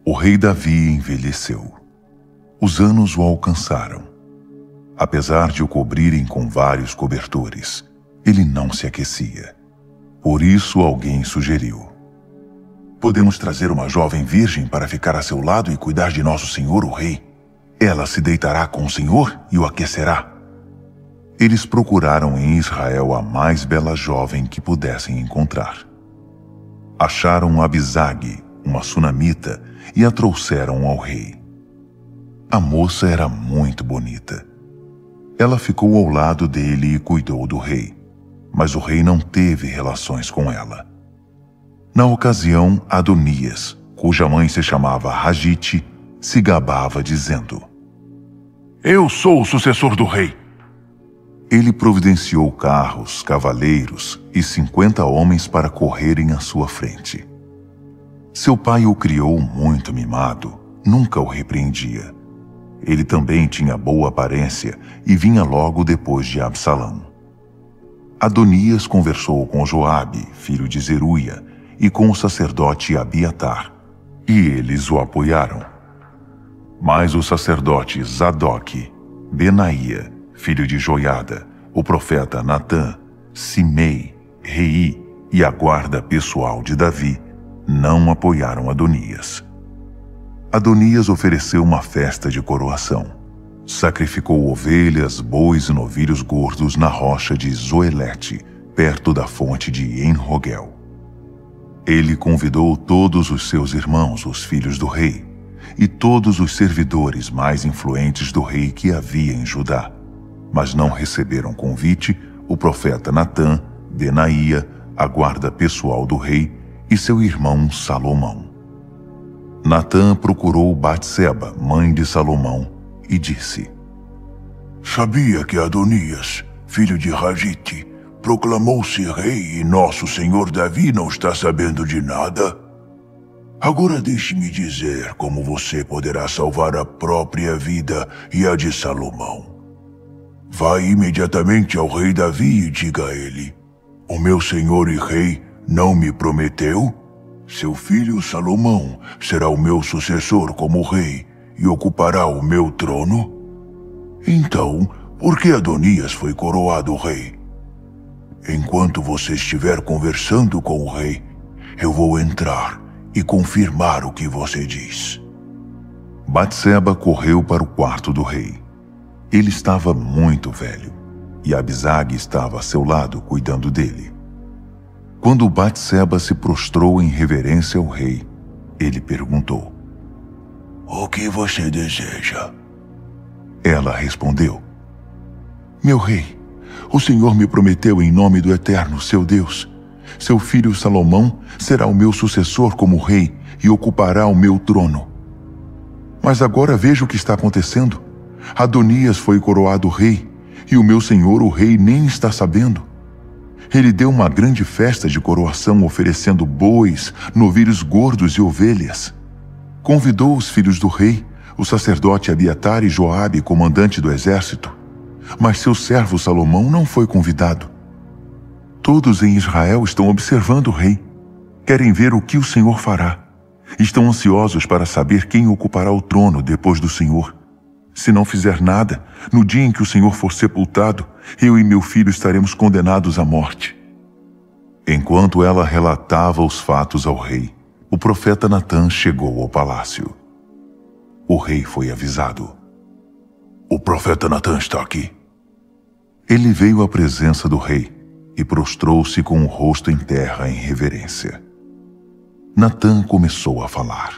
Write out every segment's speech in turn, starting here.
O rei Davi envelheceu. Os anos o alcançaram. Apesar de o cobrirem com vários cobertores, ele não se aquecia. Por isso alguém sugeriu: podemos trazer uma jovem virgem para ficar a seu lado e cuidar de nosso senhor, o rei. Ela se deitará com o senhor e o aquecerá. Eles procuraram em Israel a mais bela jovem que pudessem encontrar. Acharam Abisag, uma sunamita, e a trouxeram ao rei. A moça era muito bonita. Ela ficou ao lado dele e cuidou do rei, mas o rei não teve relações com ela. Na ocasião, Adonias, cuja mãe se chamava Hagite, se gabava dizendo: eu sou o sucessor do rei. Ele providenciou carros, cavaleiros e 50 homens para correrem à sua frente. Seu pai o criou muito mimado, nunca o repreendia. Ele também tinha boa aparência e vinha logo depois de Absalão. Adonias conversou com Joabe, filho de Zeruia, e com o sacerdote Abiatar, e eles o apoiaram. Mas o sacerdote Zadok, Benaia, filho de Joiada, o profeta Natã, Simei, Rei e a guarda pessoal de Davi não apoiaram Adonias. Adonias ofereceu uma festa de coroação. Sacrificou ovelhas, bois e novilhos gordos na rocha de Zoelete, perto da fonte de En-Rogel. Ele convidou todos os seus irmãos, os filhos do rei, e todos os servidores mais influentes do rei que havia em Judá, mas não receberam convite o profeta Natã, Benaia, a guarda pessoal do rei e seu irmão Salomão. Natã procurou Batseba, mãe de Salomão, e disse: sabia que Adonias, filho de Hagite, proclamou-se rei e nosso senhor Davi não está sabendo de nada? Agora deixe-me dizer como você poderá salvar a própria vida e a de Salomão. Vá imediatamente ao rei Davi e diga a ele: o meu senhor e rei não me prometeu? Seu filho Salomão será o meu sucessor como rei e ocupará o meu trono? Então, por que Adonias foi coroado rei? Enquanto você estiver conversando com o rei, eu vou entrar e confirmar o que você diz. Batseba correu para o quarto do rei. Ele estava muito velho, e Abisag estava a seu lado cuidando dele. Quando Batseba se prostrou em reverência ao rei, ele perguntou: o que você deseja? Ela respondeu: meu rei, o Senhor me prometeu em nome do Eterno, seu Deus, seu filho Salomão será o meu sucessor como rei e ocupará o meu trono. Mas agora veja o que está acontecendo. Adonias foi coroado rei, e o meu senhor o rei nem está sabendo. Ele deu uma grande festa de coroação oferecendo bois, novilhos gordos e ovelhas. Convidou os filhos do rei, o sacerdote Abiatar e Joabe, comandante do exército. Mas seu servo Salomão não foi convidado. Todos em Israel estão observando o rei. Querem ver o que o Senhor fará. Estão ansiosos para saber quem ocupará o trono depois do Senhor. Se não fizer nada, no dia em que o Senhor for sepultado, eu e meu filho estaremos condenados à morte. Enquanto ela relatava os fatos ao rei, o profeta Natã chegou ao palácio. O rei foi avisado: o profeta Natã está aqui. Ele veio à presença do rei e prostrou-se com o rosto em terra em reverência. Natã começou a falar: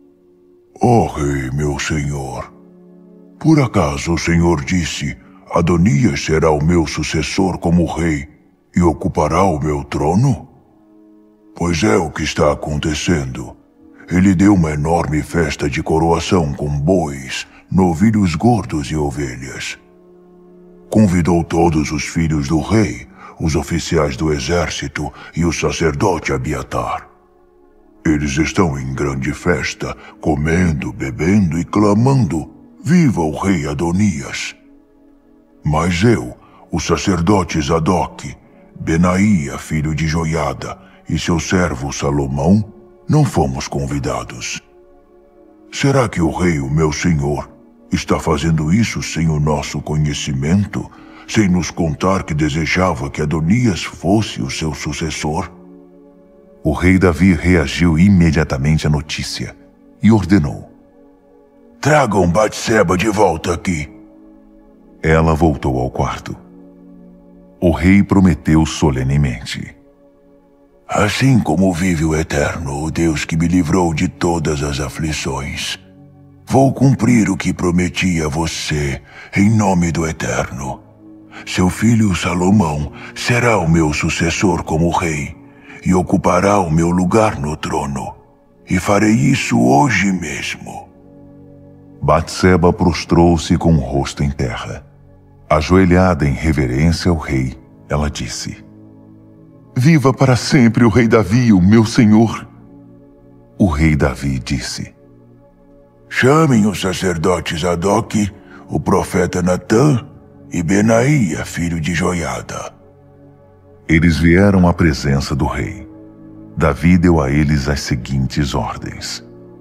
ó rei, meu senhor, por acaso o senhor disse: Adonias será o meu sucessor como rei e ocupará o meu trono? Pois é o que está acontecendo. Ele deu uma enorme festa de coroação com bois, novilhos gordos e ovelhas. Convidou todos os filhos do rei, os oficiais do exército e o sacerdote Abiatar. Eles estão em grande festa, comendo, bebendo e clamando: viva o rei Adonias! Mas eu, o sacerdote Zadok, Benaia, filho de Joiada, e seu servo Salomão, não fomos convidados. Será que o rei, o meu senhor, está fazendo isso sem o nosso conhecimento, sem nos contar que desejava que Adonias fosse o seu sucessor? O rei Davi reagiu imediatamente à notícia e ordenou: Tragam Batseba de volta aqui. Ela voltou ao quarto. O rei prometeu solenemente: Assim como vive o Eterno, o Deus que me livrou de todas as aflições, vou cumprir o que prometi a você, em nome do Eterno. Seu filho Salomão será o meu sucessor como rei e ocupará o meu lugar no trono. E farei isso hoje mesmo. Batseba prostrou-se com o rosto em terra. Ajoelhada em reverência ao rei, ela disse: Viva para sempre o rei Davi, o meu senhor. O rei Davi disse: Chamem os sacerdotes Zadok, o profeta Natã e Benaía, filho de Joiada. Eles vieram à presença do rei. Davi deu a eles as seguintes ordens: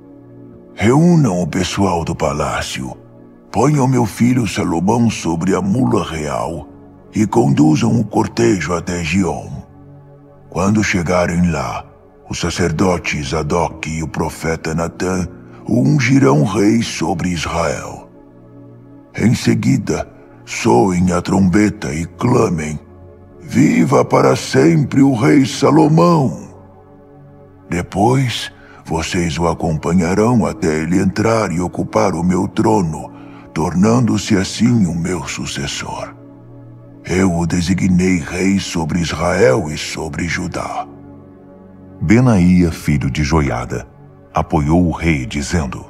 Reúnam o pessoal do palácio, ponham meu filho Salomão sobre a mula real e conduzam o cortejo até Giom. Quando chegarem lá, o sacerdote Zadok e o profeta Natã o ungirão rei sobre Israel. Em seguida, soem a trombeta e clamem: Viva para sempre o rei Salomão! Depois, vocês o acompanharão até ele entrar e ocupar o meu trono, tornando-se assim o meu sucessor. Eu o designei rei sobre Israel e sobre Judá. Benaía, filho de Joiada, apoiou o rei, dizendo: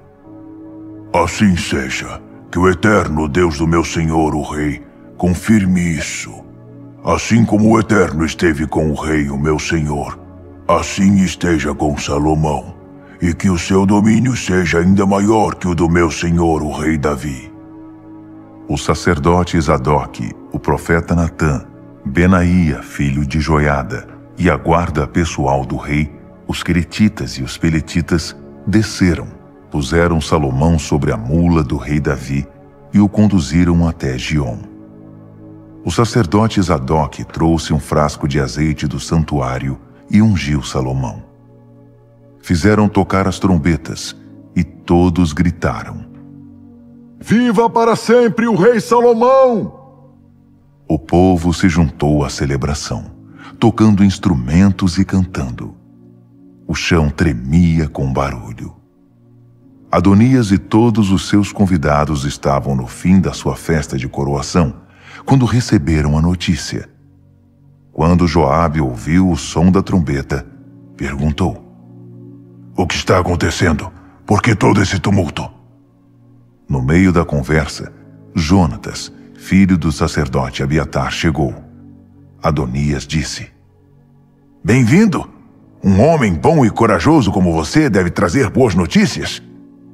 Assim seja, que o eterno Deus do meu senhor, o rei, confirme isso. Assim como o eterno esteve com o rei, o meu senhor, assim esteja com Salomão, e que o seu domínio seja ainda maior que o do meu senhor, o rei Davi. O sacerdote Zadok, o profeta Natã, Benaía, filho de Joiada, e a guarda pessoal do rei, os queretitas e os peletitas, desceram, puseram Salomão sobre a mula do rei Davi e o conduziram até Giom. O sacerdote Zadok trouxe um frasco de azeite do santuário e ungiu Salomão. Fizeram tocar as trombetas e todos gritaram: Viva para sempre o rei Salomão! O povo se juntou à celebração, tocando instrumentos e cantando. O chão tremia com barulho. Adonias e todos os seus convidados estavam no fim da sua festa de coroação, quando receberam a notícia. Quando Joabe ouviu o som da trombeta, perguntou: O que está acontecendo? Por que todo esse tumulto? No meio da conversa, Jonatas, filho do sacerdote Abiatar, chegou. Adonias disse: Bem-vindo! Um homem bom e corajoso como você deve trazer boas notícias.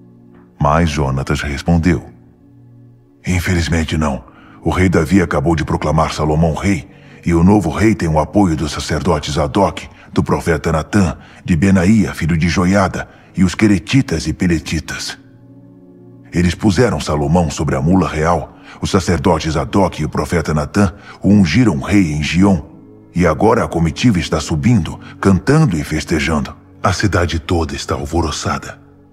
Mas Jonatas respondeu: Infelizmente não. O rei Davi acabou de proclamar Salomão rei, e o novo rei tem o apoio dos sacerdotes Zadok, do profeta Natã, de Benaía, filho de Joiada, e os queretitas e peletitas. Eles puseram Salomão sobre a mula real, os sacerdotes Zadok e o profeta Natã o ungiram rei em Giom, e agora a comitiva está subindo, cantando e festejando. A cidade toda está alvoroçada.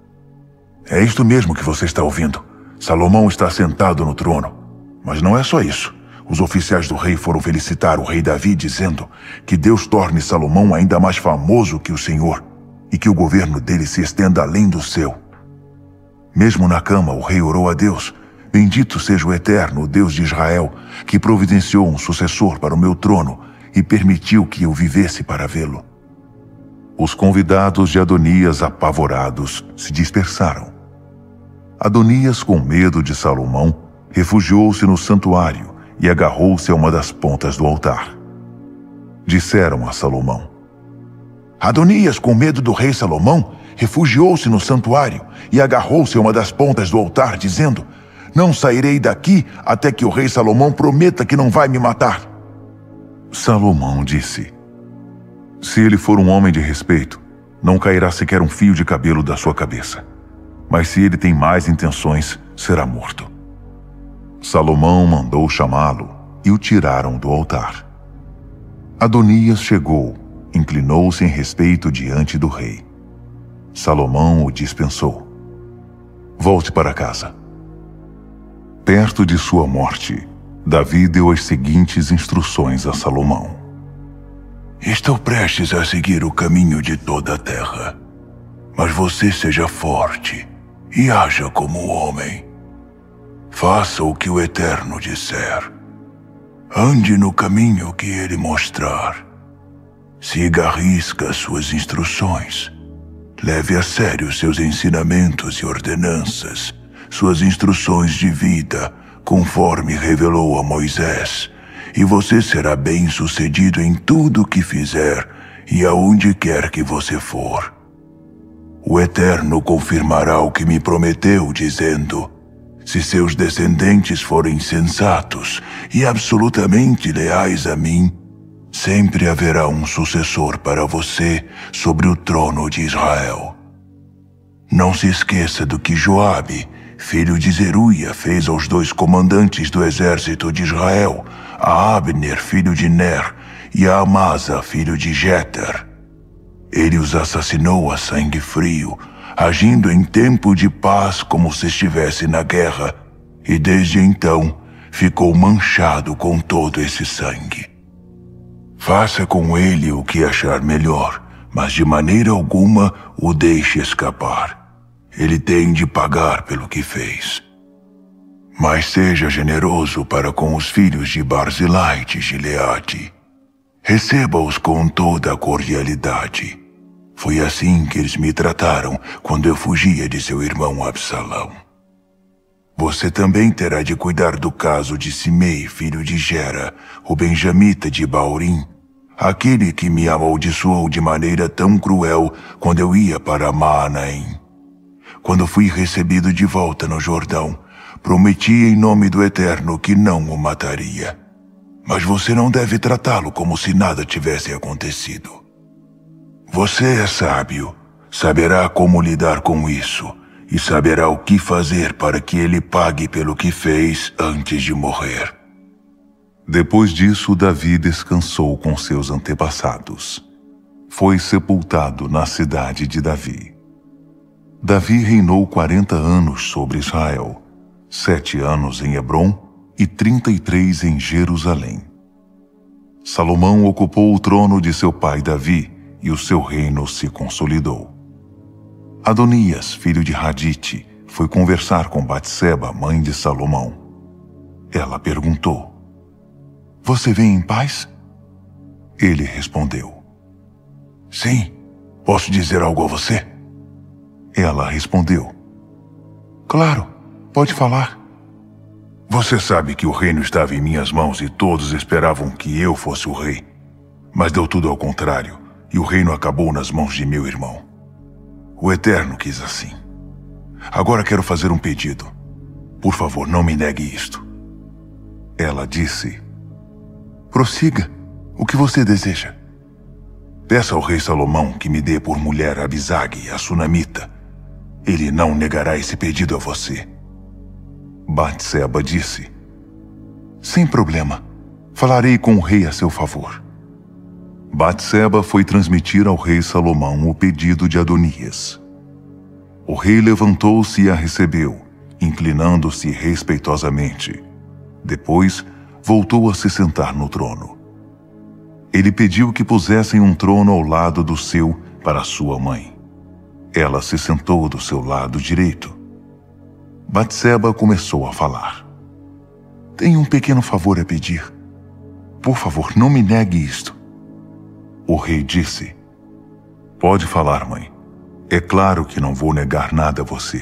É isto mesmo que você está ouvindo. Salomão está sentado no trono. Mas não é só isso. Os oficiais do rei foram felicitar o rei Davi, dizendo que Deus torne Salomão ainda mais famoso que o Senhor, e que o governo dele se estenda além do seu. Mesmo na cama, o rei orou a Deus: Bendito seja o Eterno, o Deus de Israel, que providenciou um sucessor para o meu trono e permitiu que eu vivesse para vê-lo. Os convidados de Adonias, apavorados, se dispersaram. Adonias, com medo de Salomão, refugiou-se no santuário e agarrou-se a uma das pontas do altar. Disseram a Salomão: Adonias, com medo do rei Salomão, refugiou-se no santuário e agarrou-se a uma das pontas do altar, dizendo: Não sairei daqui até que o rei Salomão prometa que não vai me matar. Salomão disse: Se ele for um homem de respeito, não cairá sequer um fio de cabelo da sua cabeça. mas se ele tem mais intenções, será morto. Salomão mandou chamá-lo e o tiraram do altar. Adonias chegou, inclinou-se em respeito diante do rei. Salomão o dispensou. Volte para casa. Perto de sua morte, Davi deu as seguintes instruções a Salomão. Estou prestes a seguir o caminho de toda a terra, mas você seja forte e haja como homem. Faça o que o Eterno disser. Ande no caminho que ele mostrar. Siga à risca suas instruções. Leve a sério seus ensinamentos e ordenanças, suas instruções de vida, conforme revelou a Moisés, e você será bem-sucedido em tudo o que fizer e aonde quer que você for. O Eterno confirmará o que me prometeu, dizendo: se seus descendentes forem sensatos e absolutamente leais a mim, sempre haverá um sucessor para você sobre o trono de Israel. Não se esqueça do que Joabe, filho de Zeruia, fez aos 2 comandantes do exército de Israel, a Abner, filho de Ner, e a Amasa, filho de Jeter. Ele os assassinou a sangue frio, agindo em tempo de paz como se estivesse na guerra, e desde então ficou manchado com todo esse sangue. Faça com ele o que achar melhor, mas de maneira alguma o deixe escapar. Ele tem de pagar pelo que fez. Mas seja generoso para com os filhos de Barzilai de Gileade. Receba-os com toda a cordialidade. Foi assim que eles me trataram quando eu fugia de seu irmão Absalão. Você também terá de cuidar do caso de Simei, filho de Gera, o benjamita de Baurim, aquele que me amaldiçoou de maneira tão cruel quando eu ia para Maanaim. Quando fui recebido de volta no Jordão, prometi em nome do Eterno que não o mataria. Mas você não deve tratá-lo como se nada tivesse acontecido. Você é sábio, saberá como lidar com isso e saberá o que fazer para que ele pague pelo que fez antes de morrer. Depois disso, Davi descansou com seus antepassados. Foi sepultado na cidade de Davi. Davi reinou 40 anos sobre Israel, 7 anos em Hebrom e 33 em Jerusalém. Salomão ocupou o trono de seu pai Davi e o seu reino se consolidou. Adonias, filho de Hadite, foi conversar com Batseba, mãe de Salomão. Ela perguntou: "Você vem em paz?" Ele respondeu: "Sim, posso dizer algo a você?" Ela respondeu: "Claro, pode falar." "Você sabe que o reino estava em minhas mãos e todos esperavam que eu fosse o rei. Mas deu tudo ao contrário, e o reino acabou nas mãos de meu irmão. O Eterno quis assim. Agora quero fazer um pedido. Por favor, não me negue isto." Ela disse: "Prossiga, o que você deseja?" "Peça ao rei Salomão que me dê por mulher Abisag, a sunamita. Ele não negará esse pedido a você." Batseba disse: "Sem problema, falarei com o rei a seu favor." Batseba foi transmitir ao rei Salomão o pedido de Adonias. O rei levantou-se e a recebeu, inclinando-se respeitosamente. Depois, voltou a se sentar no trono. Ele pediu que pusessem um trono ao lado do seu para sua mãe. Ela se sentou do seu lado direito. Batseba começou a falar: "Tenho um pequeno favor a pedir. Por favor, não me negue isto." O rei disse: "Pode falar, mãe. É claro que não vou negar nada a você."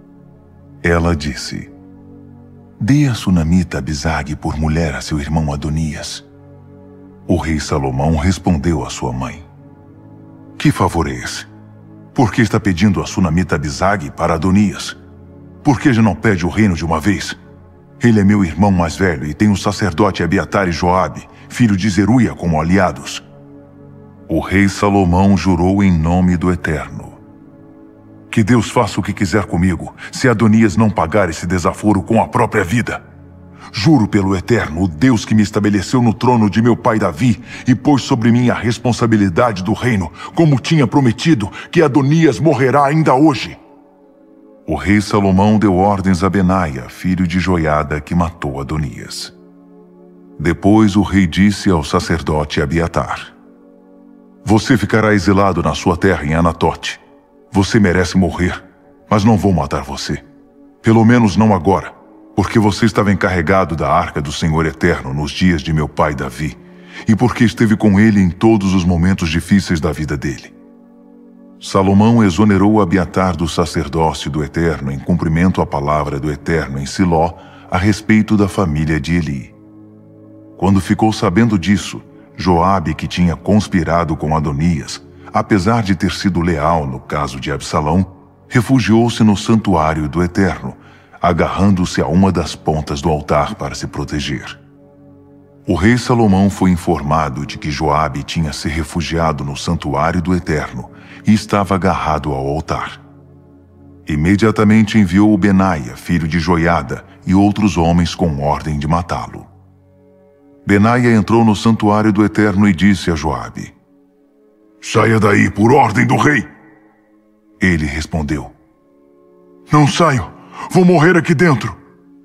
Ela disse: "Dê a sunamita Abisag por mulher a seu irmão Adonias." O rei Salomão respondeu à sua mãe: "Que favor é esse? Por que está pedindo a sunamita Abisag para Adonias? Por que já não pede o reino de uma vez? Ele é meu irmão mais velho e tem o sacerdote Abiatar e Joabe, filho de Zeruia, como aliados." O rei Salomão jurou em nome do Eterno: Que Deus faça o que quiser comigo, se Adonias não pagar esse desaforo com a própria vida. Juro pelo Eterno, o Deus que me estabeleceu no trono de meu pai Davi e pôs sobre mim a responsabilidade do reino, como tinha prometido, que Adonias morrerá ainda hoje. O rei Salomão deu ordens a Benaia, filho de Joiada, que matou Adonias. Depois o rei disse ao sacerdote Abiatar: Você ficará exilado na sua terra em Anatote. Você merece morrer, mas não vou matar você. Pelo menos não agora, porque você estava encarregado da arca do Senhor Eterno nos dias de meu pai Davi, e porque esteve com ele em todos os momentos difíceis da vida dele. Salomão exonerou Abiatar do sacerdócio do Eterno em cumprimento à palavra do Eterno em Siló a respeito da família de Eli. Quando ficou sabendo disso, Joabe, que tinha conspirado com Adonias, apesar de ter sido leal no caso de Absalão, refugiou-se no santuário do Eterno, agarrando-se a uma das pontas do altar para se proteger. O rei Salomão foi informado de que Joabe tinha se refugiado no santuário do Eterno e estava agarrado ao altar. Imediatamente enviou Benaia, filho de Joiada, e outros homens com ordem de matá-lo. Benaia entrou no santuário do Eterno e disse a Joabe: Saia daí por ordem do rei. Ele respondeu: Não saio, vou morrer aqui dentro.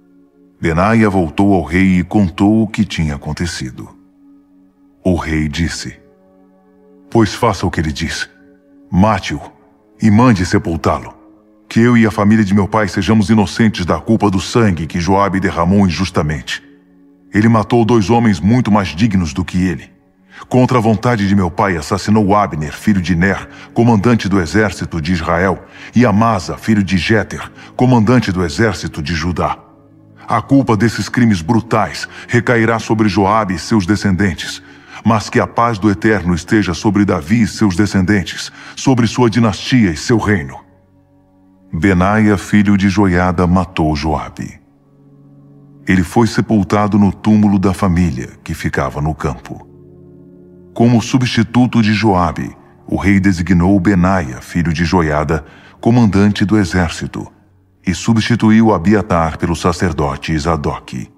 Benaia voltou ao rei e contou o que tinha acontecido. O rei disse: Pois faça o que ele diz. Mate-o e mande sepultá-lo. Que eu e a família de meu pai sejamos inocentes da culpa do sangue que Joabe derramou injustamente. Ele matou 2 homens muito mais dignos do que ele. Contra a vontade de meu pai, assassinou Abner, filho de Ner, comandante do exército de Israel, e Amasa, filho de Jeter, comandante do exército de Judá. A culpa desses crimes brutais recairá sobre Joabe e seus descendentes, mas que a paz do Eterno esteja sobre Davi e seus descendentes, sobre sua dinastia e seu reino. Benaia, filho de Joiada, matou Joabe. Ele foi sepultado no túmulo da família, que ficava no campo. Como substituto de Joabe, o rei designou Benaia, filho de Joiada, comandante do exército, e substituiu Abiatar pelo sacerdote Zadoque.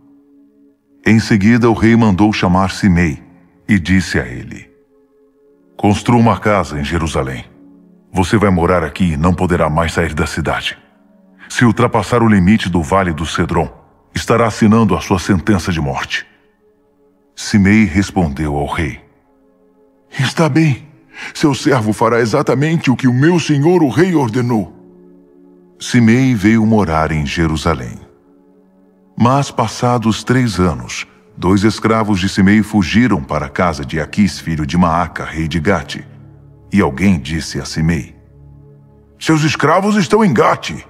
Em seguida, o rei mandou chamar Simei e disse a ele: Construa uma casa em Jerusalém. Você vai morar aqui e não poderá mais sair da cidade. Se ultrapassar o limite do vale do Cedron, estará assinando a sua sentença de morte. Simei respondeu ao rei: Está bem, seu servo fará exatamente o que o meu senhor o rei ordenou. Simei veio morar em Jerusalém. Mas passados 3 anos, 2 escravos de Simei fugiram para a casa de Aquis, filho de Maaca, rei de Gate. E alguém disse a Simei: Seus escravos estão em Gate.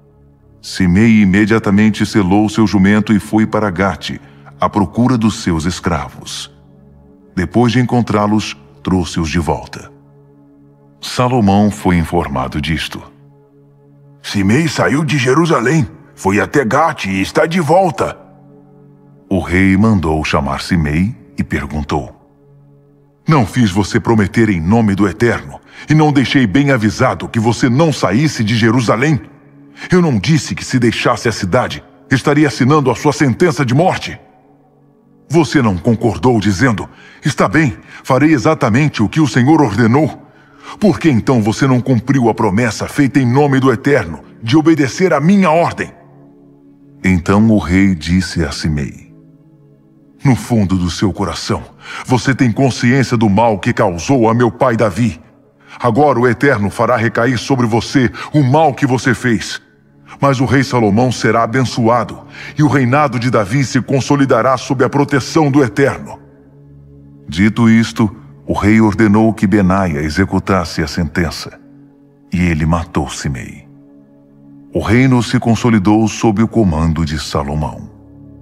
Simei imediatamente selou seu jumento e foi para Gate, à procura dos seus escravos. Depois de encontrá-los, trouxe-os de volta. Salomão foi informado disto. Simei saiu de Jerusalém, foi até Gate e está de volta. O rei mandou chamar Simei e perguntou: Não fiz você prometer em nome do Eterno, e não deixei bem avisado que você não saísse de Jerusalém? Eu não disse que se deixasse a cidade, estaria assinando a sua sentença de morte? Você não concordou dizendo: Está bem, farei exatamente o que o Senhor ordenou? Por que então você não cumpriu a promessa feita em nome do Eterno, de obedecer à minha ordem? Então o rei disse a Simei: No fundo do seu coração, você tem consciência do mal que causou a meu pai Davi. Agora o Eterno fará recair sobre você o mal que você fez. Mas o rei Salomão será abençoado, e o reinado de Davi se consolidará sob a proteção do Eterno. Dito isto, o rei ordenou que Benaia executasse a sentença, e ele matou Simei. O reino se consolidou sob o comando de Salomão.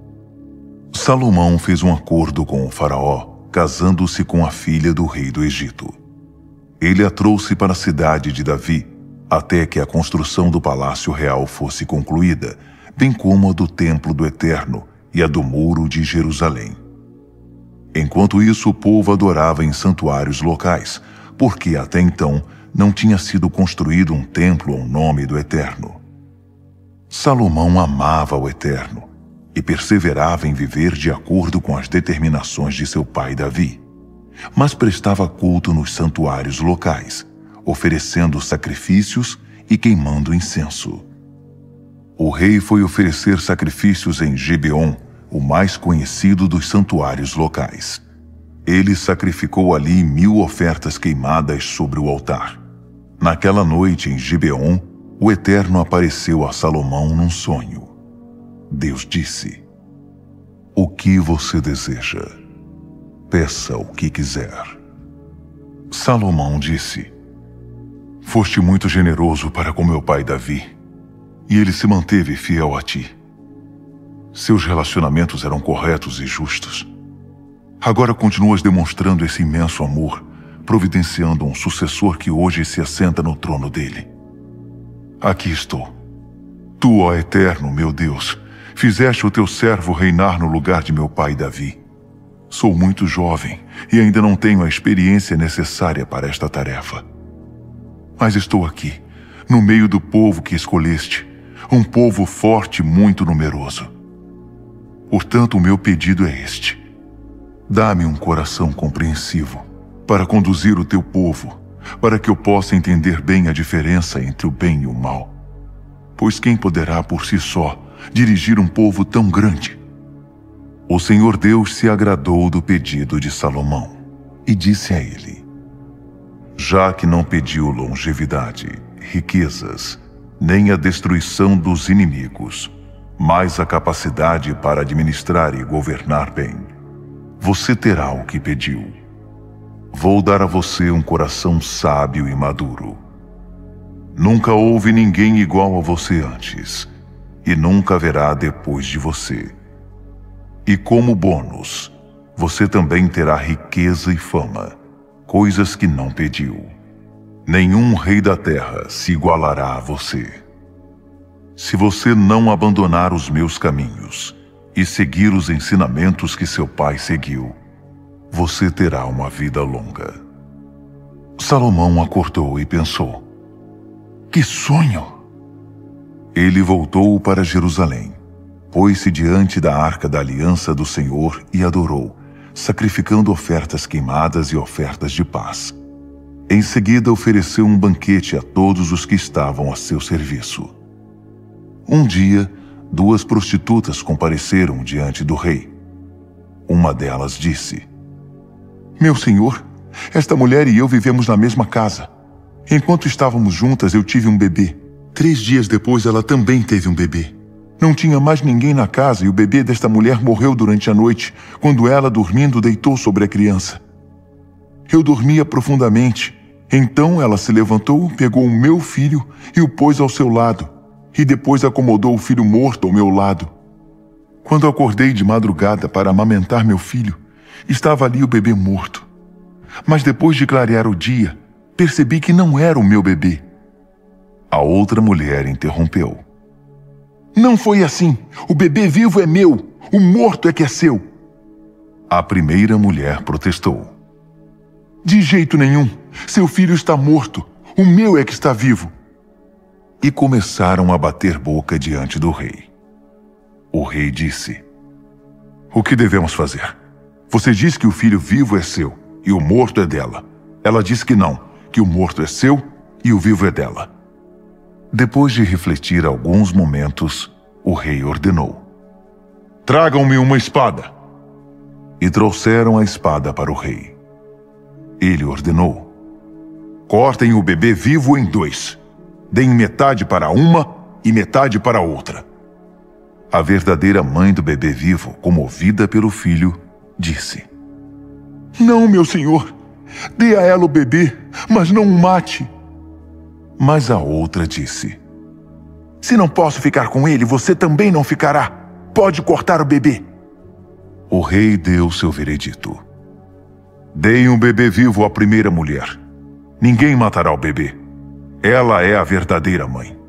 Salomão fez um acordo com o faraó, casando-se com a filha do rei do Egito. Ele a trouxe para a cidade de Davi, até que a construção do palácio real fosse concluída, bem como a do templo do Eterno e a do muro de Jerusalém. Enquanto isso, o povo adorava em santuários locais, porque até então não tinha sido construído um templo ao nome do Eterno. Salomão amava o Eterno e perseverava em viver de acordo com as determinações de seu pai Davi, mas prestava culto nos santuários locais, oferecendo sacrifícios e queimando incenso. O rei foi oferecer sacrifícios em Gibeon, o mais conhecido dos santuários locais. Ele sacrificou ali 1000 ofertas queimadas sobre o altar. Naquela noite em Gibeon, o Eterno apareceu a Salomão num sonho. Deus disse: "O que você deseja? Peça o que quiser." Salomão disse: "Foste muito generoso para com meu pai Davi, e ele se manteve fiel a ti. Seus relacionamentos eram corretos e justos. Agora continuas demonstrando esse imenso amor, providenciando um sucessor que hoje se assenta no trono dele. Aqui estou. Tu, ó Eterno, meu Deus, fizeste o teu servo reinar no lugar de meu pai Davi. Sou muito jovem e ainda não tenho a experiência necessária para esta tarefa. Mas estou aqui, no meio do povo que escolheste, um povo forte e muito numeroso. Portanto, o meu pedido é este: dá-me um coração compreensivo para conduzir o teu povo, para que eu possa entender bem a diferença entre o bem e o mal. Pois quem poderá por si só dirigir um povo tão grande?" O Senhor Deus se agradou do pedido de Salomão e disse a ele: "Já que não pediu longevidade, riquezas, nem a destruição dos inimigos, mas a capacidade para administrar e governar bem, você terá o que pediu. Vou dar a você um coração sábio e maduro. Nunca houve ninguém igual a você antes, e nunca haverá depois de você. E como bônus, você também terá riqueza e fama, coisas que não pediu. Nenhum rei da terra se igualará a você. Se você não abandonar os meus caminhos e seguir os ensinamentos que seu pai seguiu, você terá uma vida longa." Salomão acordou e pensou: "Que sonho!" Ele voltou para Jerusalém, pôs-se diante da arca da aliança do Senhor e adorou, sacrificando ofertas queimadas e ofertas de paz. Em seguida ofereceu um banquete a todos os que estavam a seu serviço. Um dia, 2 prostitutas compareceram diante do rei. Uma delas disse: "Meu senhor, esta mulher e eu vivemos na mesma casa. Enquanto estávamos juntas, eu tive um bebê. 3 dias depois, ela também teve um bebê. Não tinha mais ninguém na casa e o bebê desta mulher morreu durante a noite, quando ela, dormindo, deitou sobre a criança. Eu dormia profundamente. Então ela se levantou, pegou o meu filho e o pôs ao seu lado, e depois acomodou o filho morto ao meu lado. Quando acordei de madrugada para amamentar meu filho, estava ali o bebê morto. Mas depois de clarear o dia, percebi que não era o meu bebê." A outra mulher interrompeu: "Não foi assim. O bebê vivo é meu. O morto é que é seu." A primeira mulher protestou: "De jeito nenhum. Seu filho está morto. O meu é que está vivo." E começaram a bater boca diante do rei. O rei disse: "O que devemos fazer? Você diz que o filho vivo é seu e o morto é dela. Ela diz que não, que o morto é seu e o vivo é dela." Depois de refletir alguns momentos, o rei ordenou: "Tragam-me uma espada." E trouxeram a espada para o rei. Ele ordenou: "Cortem o bebê vivo em 2. Deem metade para uma e metade para a outra." A verdadeira mãe do bebê vivo, comovida pelo filho, disse: "Não, meu senhor. Dê a ela o bebê, mas não o mate." Mas a outra disse: "Se não posso ficar com ele, você também não ficará. Pode cortar o bebê." O rei deu seu veredito: "Deem um bebê vivo à primeira mulher. Ninguém matará o bebê. Ela é a verdadeira mãe."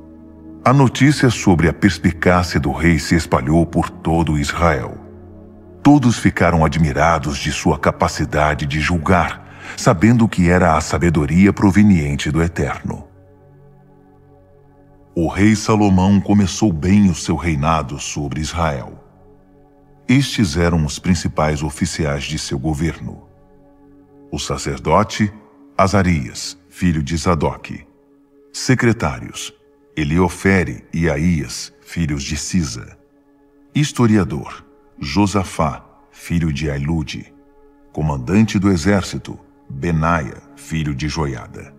A notícia sobre a perspicácia do rei se espalhou por todo Israel. Todos ficaram admirados de sua capacidade de julgar, sabendo que era a sabedoria proveniente do Eterno. O rei Salomão começou bem o seu reinado sobre Israel. Estes eram os principais oficiais de seu governo: o sacerdote Azarias, filho de Zadoque; secretários Eliofere e Aías, filhos de Cisa; historiador Josafá, filho de Ailude; comandante do exército Benaia, filho de Joiada;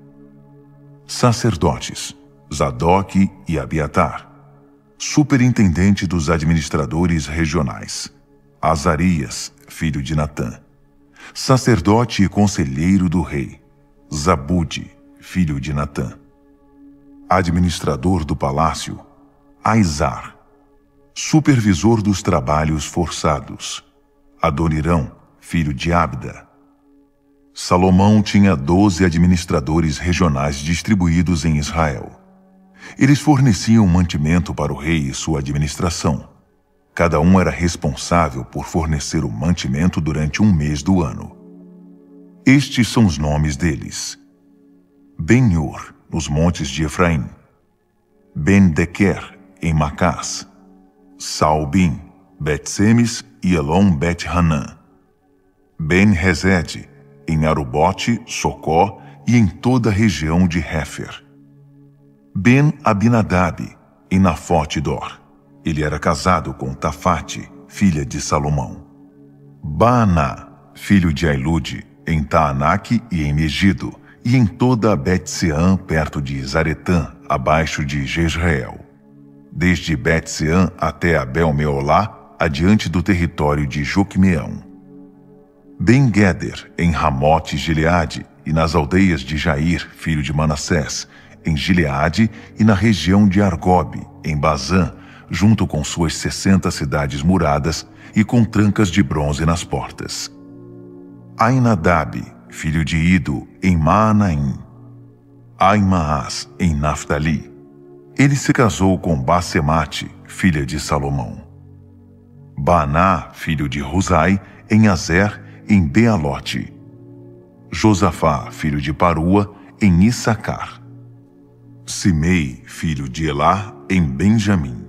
sacerdotes Zadoque e Abiatar; superintendente dos administradores regionais Azarias, filho de Natã; sacerdote e conselheiro do rei Zabude, filho de Natã; administrador do palácio Aizar; supervisor dos trabalhos forçados Adonirão, filho de Abda. Salomão tinha 12 administradores regionais distribuídos em Israel. Eles forneciam mantimento para o rei e sua administração. Cada um era responsável por fornecer o mantimento durante um mês do ano. Estes são os nomes deles: Ben-Hur, nos montes de Efraim; Ben-Dequer, em Macás; Saalbim, Bet-Semes e Elon-Bet-Hanã; Ben-Hesed, em Arubote, Socó e em toda a região de Hefer; Ben-Abinadab, em Nafote-Dor. Ele era casado com Tafate, filha de Salomão; Baaná, filho de Ailude, em Taanaque e em Megido, e em toda a Bet-Seã, perto de Zaretã, abaixo de Jezreel, desde Bet-Seã até Abel-Meolá, adiante do território de Joquemeão; Ben-Gueder, em Ramote-Gileade, e nas aldeias de Jair, filho de Manassés, em Gileade e na região de Argobe, em Bazã, junto com suas 60 cidades muradas e com trancas de bronze nas portas; Ainadab, filho de Ido, em Maanaim; Aimaas, em Naftali. Ele se casou com Basemate, filha de Salomão; Baaná, filho de Husai, em Azer, em Bealote; Josafá, filho de Parua, em Issacar; Simei, filho de Elá, em Benjamim;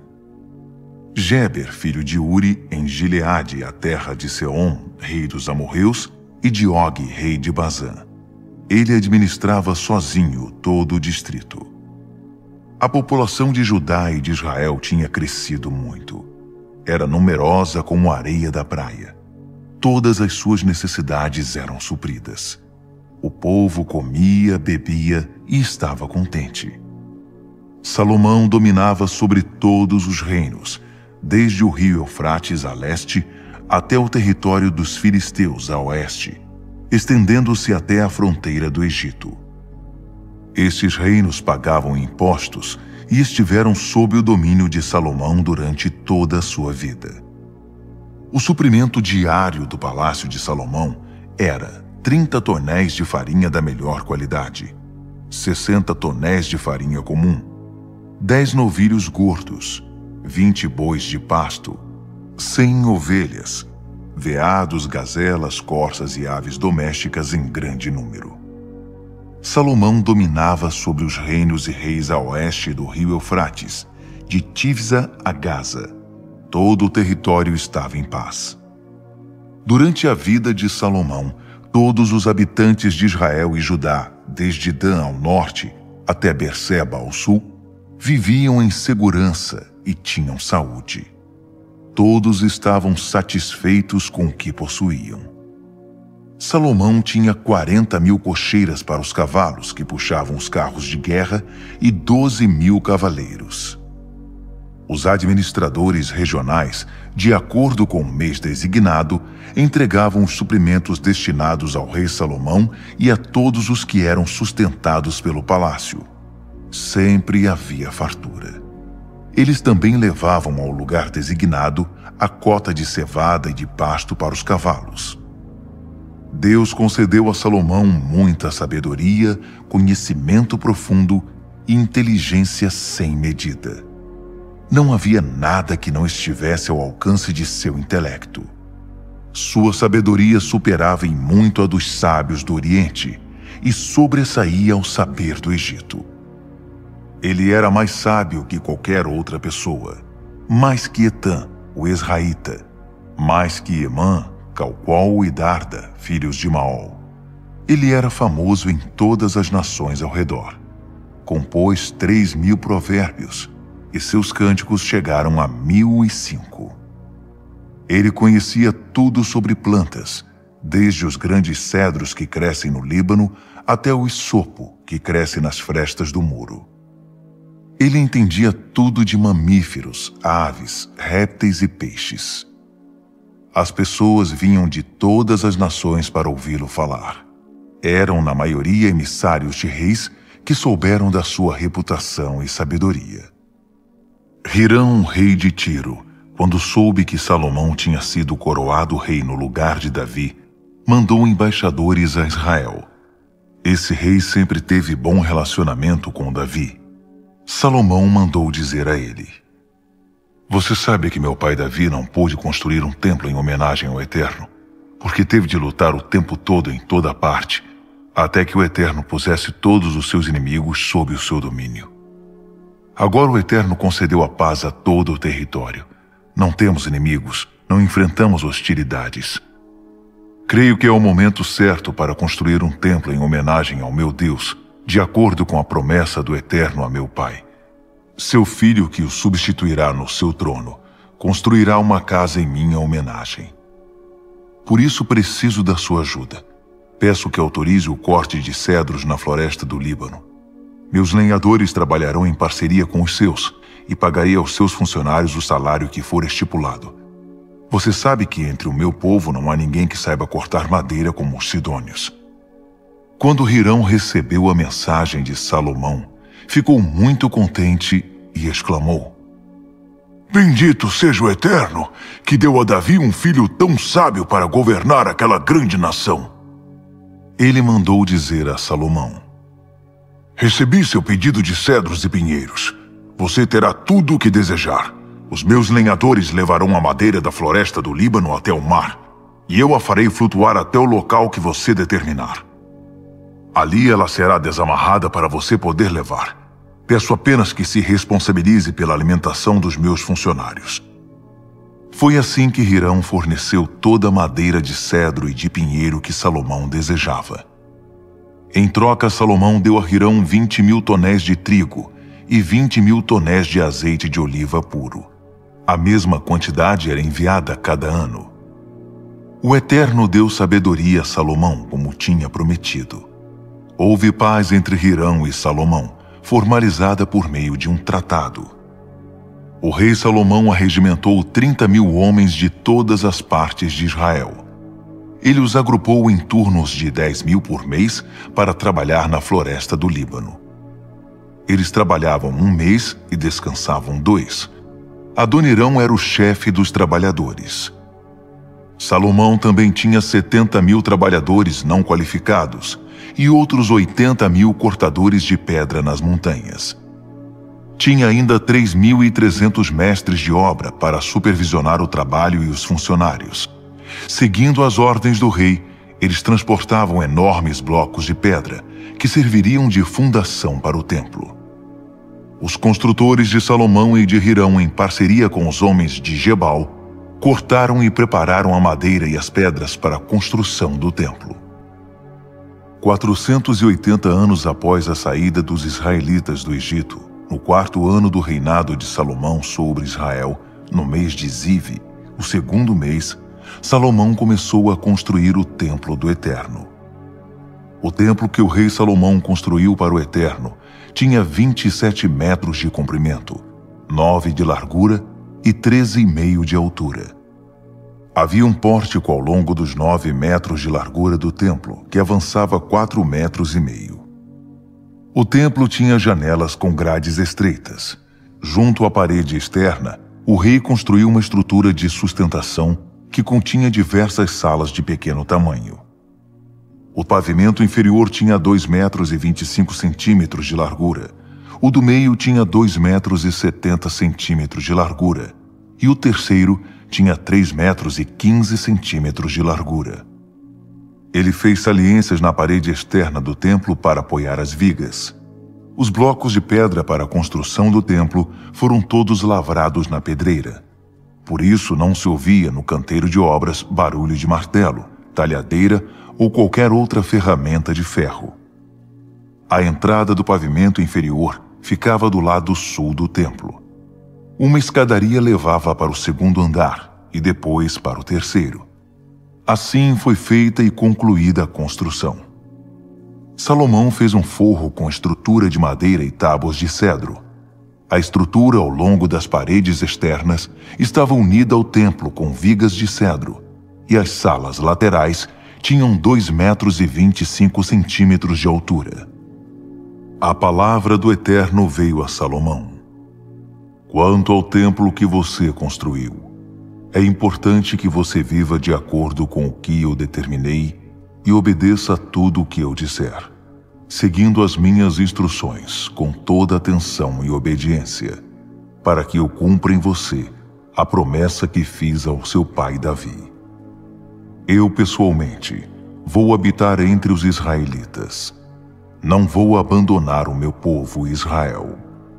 Geber, filho de Uri, em Gileade, a terra de Seom, rei dos amorreus, e de Og, rei de Bazã. Ele administrava sozinho todo o distrito. A população de Judá e de Israel tinha crescido muito. Era numerosa como a areia da praia. Todas as suas necessidades eram supridas. O povo comia, bebia e estava contente. Salomão dominava sobre todos os reinos, desde o rio Eufrates a leste até o território dos filisteus a oeste, estendendo-se até a fronteira do Egito. Estes reinos pagavam impostos e estiveram sob o domínio de Salomão durante toda a sua vida. O suprimento diário do palácio de Salomão era 30 tonéis de farinha da melhor qualidade, 60 tonéis de farinha comum, 10 novilhos gordos, 20 bois de pasto, 100 ovelhas, veados, gazelas, corças e aves domésticas em grande número. Salomão dominava sobre os reinos e reis a oeste do rio Eufrates, de Tifsa a Gaza. Todo o território estava em paz. Durante a vida de Salomão, todos os habitantes de Israel e Judá, desde Dan ao norte até Berseba ao sul, viviam em segurança e tinham saúde. Todos estavam satisfeitos com o que possuíam. Salomão tinha 40.000 cocheiras para os cavalos que puxavam os carros de guerra e 12.000 cavaleiros. Os administradores regionais, de acordo com o mês designado, entregavam os suprimentos destinados ao rei Salomão e a todos os que eram sustentados pelo palácio. Sempre havia fartura. Eles também levavam ao lugar designado a cota de cevada e de pasto para os cavalos. Deus concedeu a Salomão muita sabedoria, conhecimento profundo e inteligência sem medida. Não havia nada que não estivesse ao alcance de seu intelecto. Sua sabedoria superava em muito a dos sábios do Oriente e sobressaía ao saber do Egito. Ele era mais sábio que qualquer outra pessoa, mais que Etã, o Ezraíta, mais que Emã, Calcol e Darda, filhos de Maol. Ele era famoso em todas as nações ao redor. Compôs 3.000 provérbios, e seus cânticos chegaram a 1.005. Ele conhecia tudo sobre plantas, desde os grandes cedros que crescem no Líbano até o isopo que cresce nas frestas do muro. Ele entendia tudo de mamíferos, aves, répteis e peixes. As pessoas vinham de todas as nações para ouvi-lo falar. Eram, na maioria, emissários de reis que souberam da sua reputação e sabedoria. Hirão, rei de Tiro, quando soube que Salomão tinha sido coroado rei no lugar de Davi, mandou embaixadores a Israel. Esse rei sempre teve bom relacionamento com Davi. Salomão mandou dizer a ele: "Você sabe que meu pai Davi não pôde construir um templo em homenagem ao Eterno, porque teve de lutar o tempo todo em toda parte, até que o Eterno pusesse todos os seus inimigos sob o seu domínio. Agora o Eterno concedeu a paz a todo o território. Não temos inimigos, não enfrentamos hostilidades. Creio que é o momento certo para construir um templo em homenagem ao meu Deus, de acordo com a promessa do Eterno a meu pai. Seu filho, que o substituirá no seu trono, construirá uma casa em minha homenagem. Por isso preciso da sua ajuda. Peço que autorize o corte de cedros na floresta do Líbano. Meus lenhadores trabalharão em parceria com os seus, e pagarei aos seus funcionários o salário que for estipulado. Você sabe que entre o meu povo não há ninguém que saiba cortar madeira como os sidônios." Quando Hirão recebeu a mensagem de Salomão, ficou muito contente e exclamou: Bendito seja o Eterno, que deu a Davi um filho tão sábio para governar aquela grande nação. Ele mandou dizer a Salomão: Recebi seu pedido de cedros e pinheiros. Você terá tudo o que desejar. Os meus lenhadores levarão a madeira da floresta do Líbano até o mar, e eu a farei flutuar até o local que você determinar. Ali ela será desamarrada para você poder levar. Peço apenas que se responsabilize pela alimentação dos meus funcionários. Foi assim que Hirão forneceu toda a madeira de cedro e de pinheiro que Salomão desejava. Em troca, Salomão deu a Hirão 20.000 tonéis de trigo e 20.000 tonéis de azeite de oliva puro. A mesma quantidade era enviada cada ano. O Eterno deu sabedoria a Salomão, como tinha prometido. Houve paz entre Hirão e Salomão, formalizada por meio de um tratado. O rei Salomão arregimentou 30.000 homens de todas as partes de Israel. Ele os agrupou em turnos de 10.000 por mês para trabalhar na floresta do Líbano. Eles trabalhavam 1 mês e descansavam 2. Adonirão era o chefe dos trabalhadores. Salomão também tinha 70.000 trabalhadores não qualificados e outros 80.000 cortadores de pedra nas montanhas. Tinha ainda 3.300 mestres de obra para supervisionar o trabalho e os funcionários. Seguindo as ordens do rei, eles transportavam enormes blocos de pedra que serviriam de fundação para o templo. Os construtores de Salomão e de Hirão, em parceria com os homens de Gebal, cortaram e prepararam a madeira e as pedras para a construção do templo. 480 anos após a saída dos israelitas do Egito, no 4º ano do reinado de Salomão sobre Israel, no mês de Zive, o 2º mês, Salomão começou a construir o templo do Eterno. O templo que o rei Salomão construiu para o Eterno tinha 27 metros de comprimento, 9 de largura e 13,5 de altura. Havia um pórtico ao longo dos 9 metros de largura do templo, que avançava 4,5 metros. O templo tinha janelas com grades estreitas. Junto à parede externa, o rei construiu uma estrutura de sustentação que continha diversas salas de pequeno tamanho. O pavimento inferior tinha 2,25 metros de largura, o do meio tinha 2,70 metros de largura, e o terceiro tinha 3,15 metros de largura. Ele fez saliências na parede externa do templo para apoiar as vigas. Os blocos de pedra para a construção do templo foram todos lavrados na pedreira. Por isso não se ouvia no canteiro de obras barulho de martelo, talhadeira ou qualquer outra ferramenta de ferro. A entrada do pavimento inferior ficava do lado sul do templo. Uma escadaria levava para o segundo andar e depois para o terceiro. Assim foi feita e concluída a construção. Salomão fez um forro com estrutura de madeira e tábuas de cedro. A estrutura ao longo das paredes externas estava unida ao templo com vigas de cedro, e as salas laterais tinham 2,25 metros de altura. A palavra do Eterno veio a Salomão. Quanto ao templo que você construiu, é importante que você viva de acordo com o que eu determinei e obedeça a tudo o que eu disser, seguindo as minhas instruções com toda atenção e obediência, para que eu cumpra em você a promessa que fiz ao seu pai Davi. Eu, pessoalmente, vou habitar entre os israelitas. Não vou abandonar o meu povo Israel.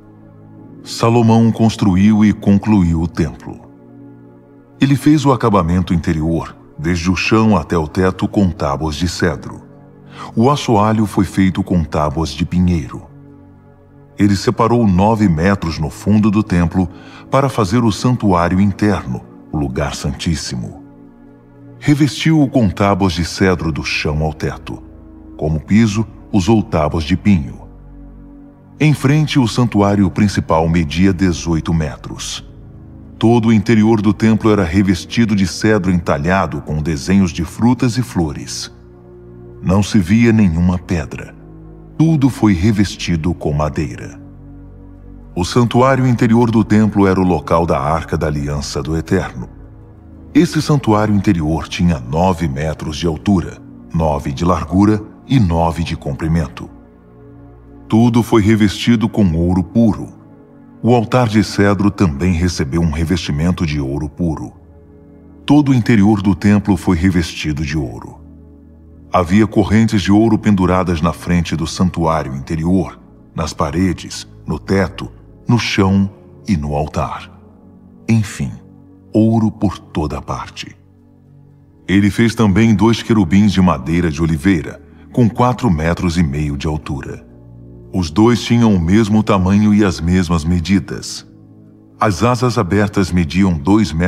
Salomão construiu e concluiu o templo. Ele fez o acabamento interior, desde o chão até o teto, com tábuas de cedro. O assoalho foi feito com tábuas de pinheiro. Ele separou 9 metros no fundo do templo para fazer o santuário interno, o lugar santíssimo. Revestiu-o com tábuas de cedro do chão ao teto. Como piso, usou tábuas de pinho. Em frente, o santuário principal media 18 metros. Todo o interior do templo era revestido de cedro entalhado com desenhos de frutas e flores. Não se via nenhuma pedra. Tudo foi revestido com madeira. O santuário interior do templo era o local da Arca da Aliança do Eterno. Esse santuário interior tinha 9 metros de altura, 9 de largura e 9 de comprimento. Tudo foi revestido com ouro puro. O altar de cedro também recebeu um revestimento de ouro puro. Todo o interior do templo foi revestido de ouro. Havia correntes de ouro penduradas na frente do santuário interior, nas paredes, no teto, no chão e no altar. Enfim, ouro por toda parte. Ele fez também 2 querubins de madeira de oliveira, com 4,5 metros de altura. Os 2 tinham o mesmo tamanho e as mesmas medidas. As asas abertas mediam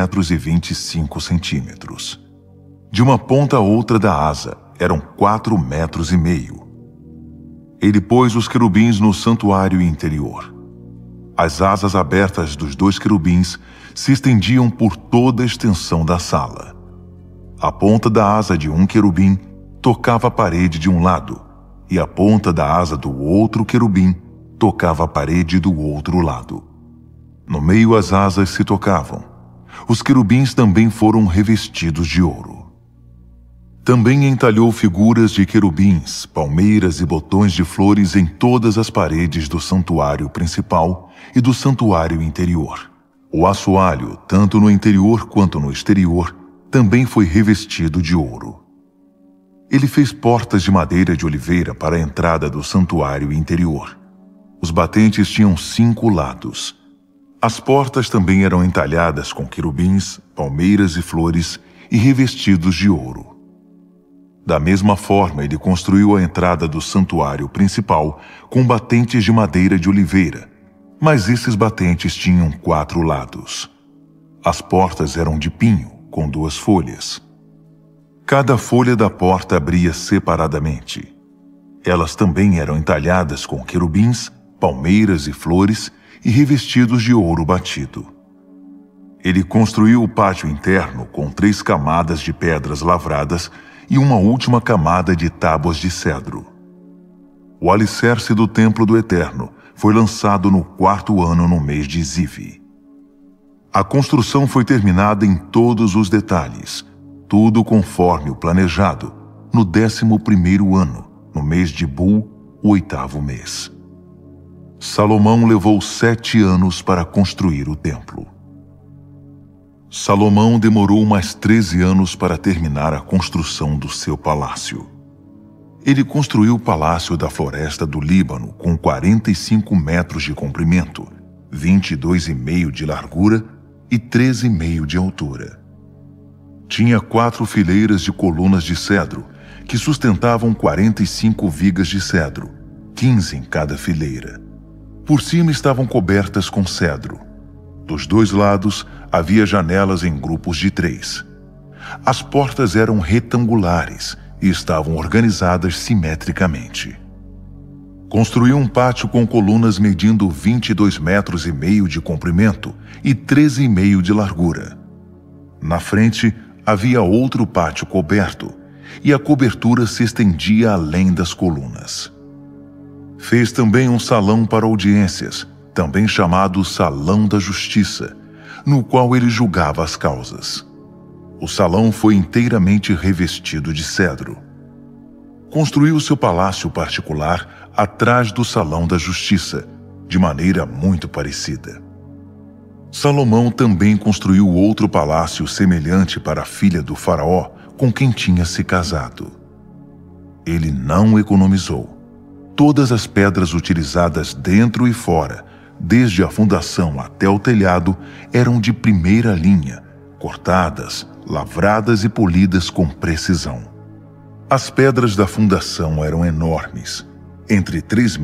2,25 metros. De uma ponta a outra da asa eram 4,5 metros. Ele pôs os querubins no santuário interior. As asas abertas dos 2 querubins se estendiam por toda a extensão da sala. A ponta da asa de um querubim tocava a parede de um lado, e a ponta da asa do outro querubim tocava a parede do outro lado. No meio as asas se tocavam. Os querubins também foram revestidos de ouro. Também entalhou figuras de querubins, palmeiras e botões de flores em todas as paredes do santuário principal e do santuário interior. O assoalho, tanto no interior quanto no exterior, também foi revestido de ouro. Ele fez portas de madeira de oliveira para a entrada do santuário interior. Os batentes tinham 5 lados. As portas também eram entalhadas com querubins, palmeiras e flores e revestidos de ouro. Da mesma forma, ele construiu a entrada do santuário principal com batentes de madeira de oliveira, mas esses batentes tinham 4 lados. As portas eram de pinho, com 2 folhas. Cada folha da porta abria separadamente. Elas também eram entalhadas com querubins, palmeiras e flores e revestidos de ouro batido. Ele construiu o pátio interno com 3 camadas de pedras lavradas e uma última camada de tábuas de cedro. O alicerce do templo do Eterno foi lançado no 4º ano no mês de Ziv. A construção foi terminada em todos os detalhes, tudo conforme o planejado, no 11º ano, no mês de Bul, o 8º mês. Salomão levou 7 anos para construir o templo. Salomão demorou mais 13 anos para terminar a construção do seu palácio. Ele construiu o Palácio da Floresta do Líbano com 45 metros de comprimento, 22,5 de largura e 13,5 de altura. Tinha 4 fileiras de colunas de cedro, que sustentavam 45 vigas de cedro, 15 em cada fileira. Por cima estavam cobertas com cedro. Dos 2 lados havia janelas em grupos de 3. As portas eram retangulares e estavam organizadas simetricamente. Construiu um pátio com colunas medindo 22,5 metros de comprimento e 13,5 de largura. Na frente havia outro pátio coberto, e a cobertura se estendia além das colunas. Fez também um salão para audiências, também chamado Salão da Justiça, no qual ele julgava as causas. O salão foi inteiramente revestido de cedro. Construiu seu palácio particular atrás do Salão da Justiça, de maneira muito parecida. Salomão também construiu outro palácio semelhante para a filha do faraó com quem tinha se casado. Ele não economizou. Todas as pedras utilizadas dentro e fora, desde a fundação até o telhado, eram de primeira linha, cortadas, lavradas e polidas com precisão. As pedras da fundação eram enormes, entre 3,60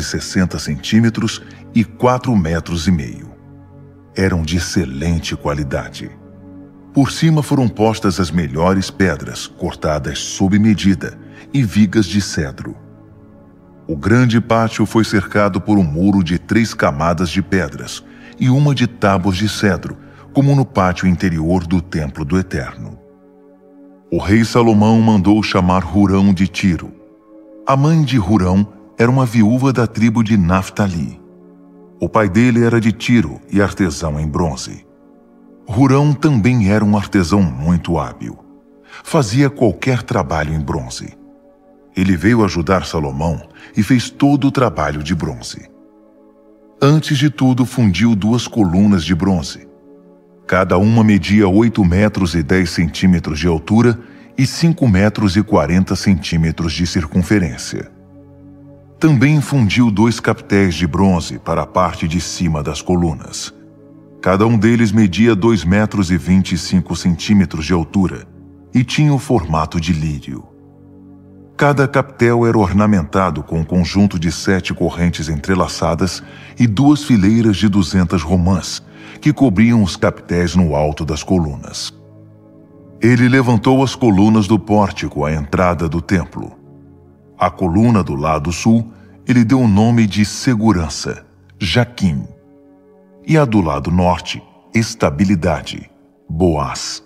metros e 4,5 metros. Eram de excelente qualidade. Por cima foram postas as melhores pedras, cortadas sob medida, e vigas de cedro. O grande pátio foi cercado por um muro de 3 camadas de pedras e uma de tábuas de cedro, como no pátio interior do Templo do Eterno. O rei Salomão mandou chamar Hurão de Tiro. A mãe de Hurão era uma viúva da tribo de Naftali. O pai dele era de Tiro e artesão em bronze. Hurão também era um artesão muito hábil. Fazia qualquer trabalho em bronze. Ele veio ajudar Salomão e fez todo o trabalho de bronze. Antes de tudo, fundiu 2 colunas de bronze. Cada uma media 8 metros e 10 centímetros de altura e 5 metros e 40 centímetros de circunferência. Também fundiu 2 capitéis de bronze para a parte de cima das colunas. Cada um deles media 2 metros e 25 centímetros de altura e tinha o formato de lírio. Cada capitel era ornamentado com um conjunto de 7 correntes entrelaçadas e 2 fileiras de 200 romãs, que cobriam os capitéis no alto das colunas. Ele levantou as colunas do pórtico à entrada do templo. A coluna do lado sul, ele deu o nome de Segurança, Jaquim. E a do lado norte, Estabilidade, Boaz.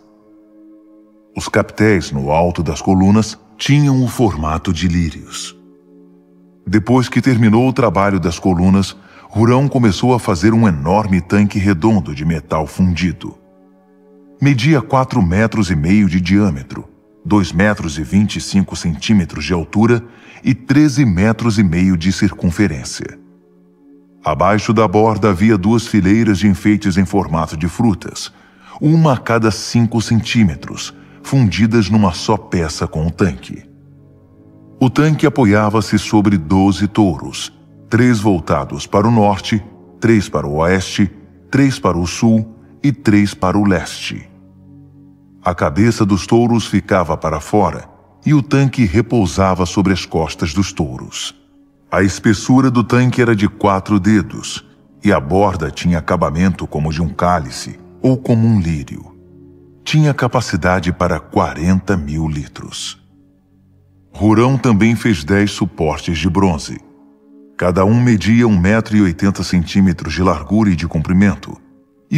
Os capitéis no alto das colunas tinham o formato de lírios. Depois que terminou o trabalho das colunas, Hurão começou a fazer um enorme tanque redondo de metal fundido. Media 4,5 metros de diâmetro, 2,25 metros de altura e 13,5 metros de circunferência. Abaixo da borda havia 2 fileiras de enfeites em formato de frutas, uma a cada 5 centímetros, fundidas numa só peça com o tanque. O tanque apoiava-se sobre 12 touros, 3 voltados para o norte, 3 para o oeste, 3 para o sul e 3 para o leste. A cabeça dos touros ficava para fora e o tanque repousava sobre as costas dos touros. A espessura do tanque era de 4 dedos e a borda tinha acabamento como de um cálice ou como um lírio. Tinha capacidade para 40.000 litros. Hurão também fez 10 suportes de bronze. Cada um media 1,80 metros de largura e de comprimento e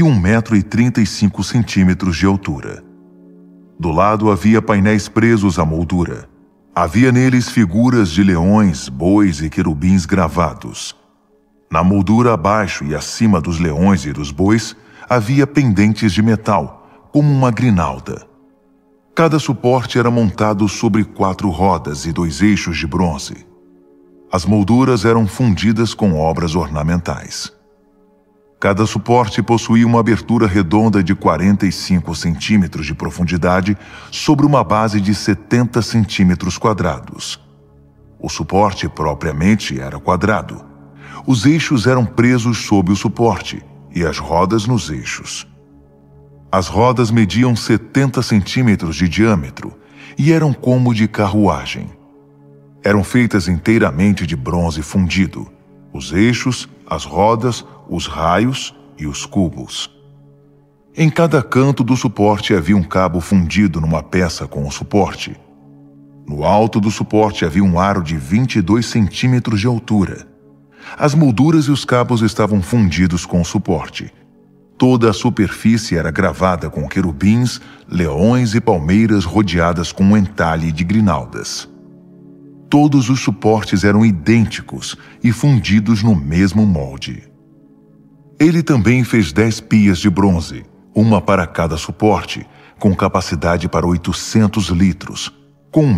1,35 metros de altura. Do lado havia painéis presos à moldura. Havia neles figuras de leões, bois e querubins gravados. Na moldura abaixo e acima dos leões e dos bois havia pendentes de metal, como uma grinalda. Cada suporte era montado sobre 4 rodas e 2 eixos de bronze. As molduras eram fundidas com obras ornamentais. Cada suporte possuía uma abertura redonda de 45 centímetros de profundidade sobre uma base de 70 centímetros quadrados. O suporte propriamente era quadrado. Os eixos eram presos sob o suporte e as rodas nos eixos. As rodas mediam 70 centímetros de diâmetro e eram como de carruagem. Eram feitas inteiramente de bronze fundido. Os eixos, as rodas, os raios e os cubos. Em cada canto do suporte havia um cabo fundido numa peça com o suporte. No alto do suporte havia um aro de 22 centímetros de altura. As molduras e os cabos estavam fundidos com o suporte. Toda a superfície era gravada com querubins, leões e palmeiras rodeadas com um entalhe de grinaldas. Todos os suportes eram idênticos e fundidos no mesmo molde. Ele também fez 10 pias de bronze, uma para cada suporte, com capacidade para 800 litros, com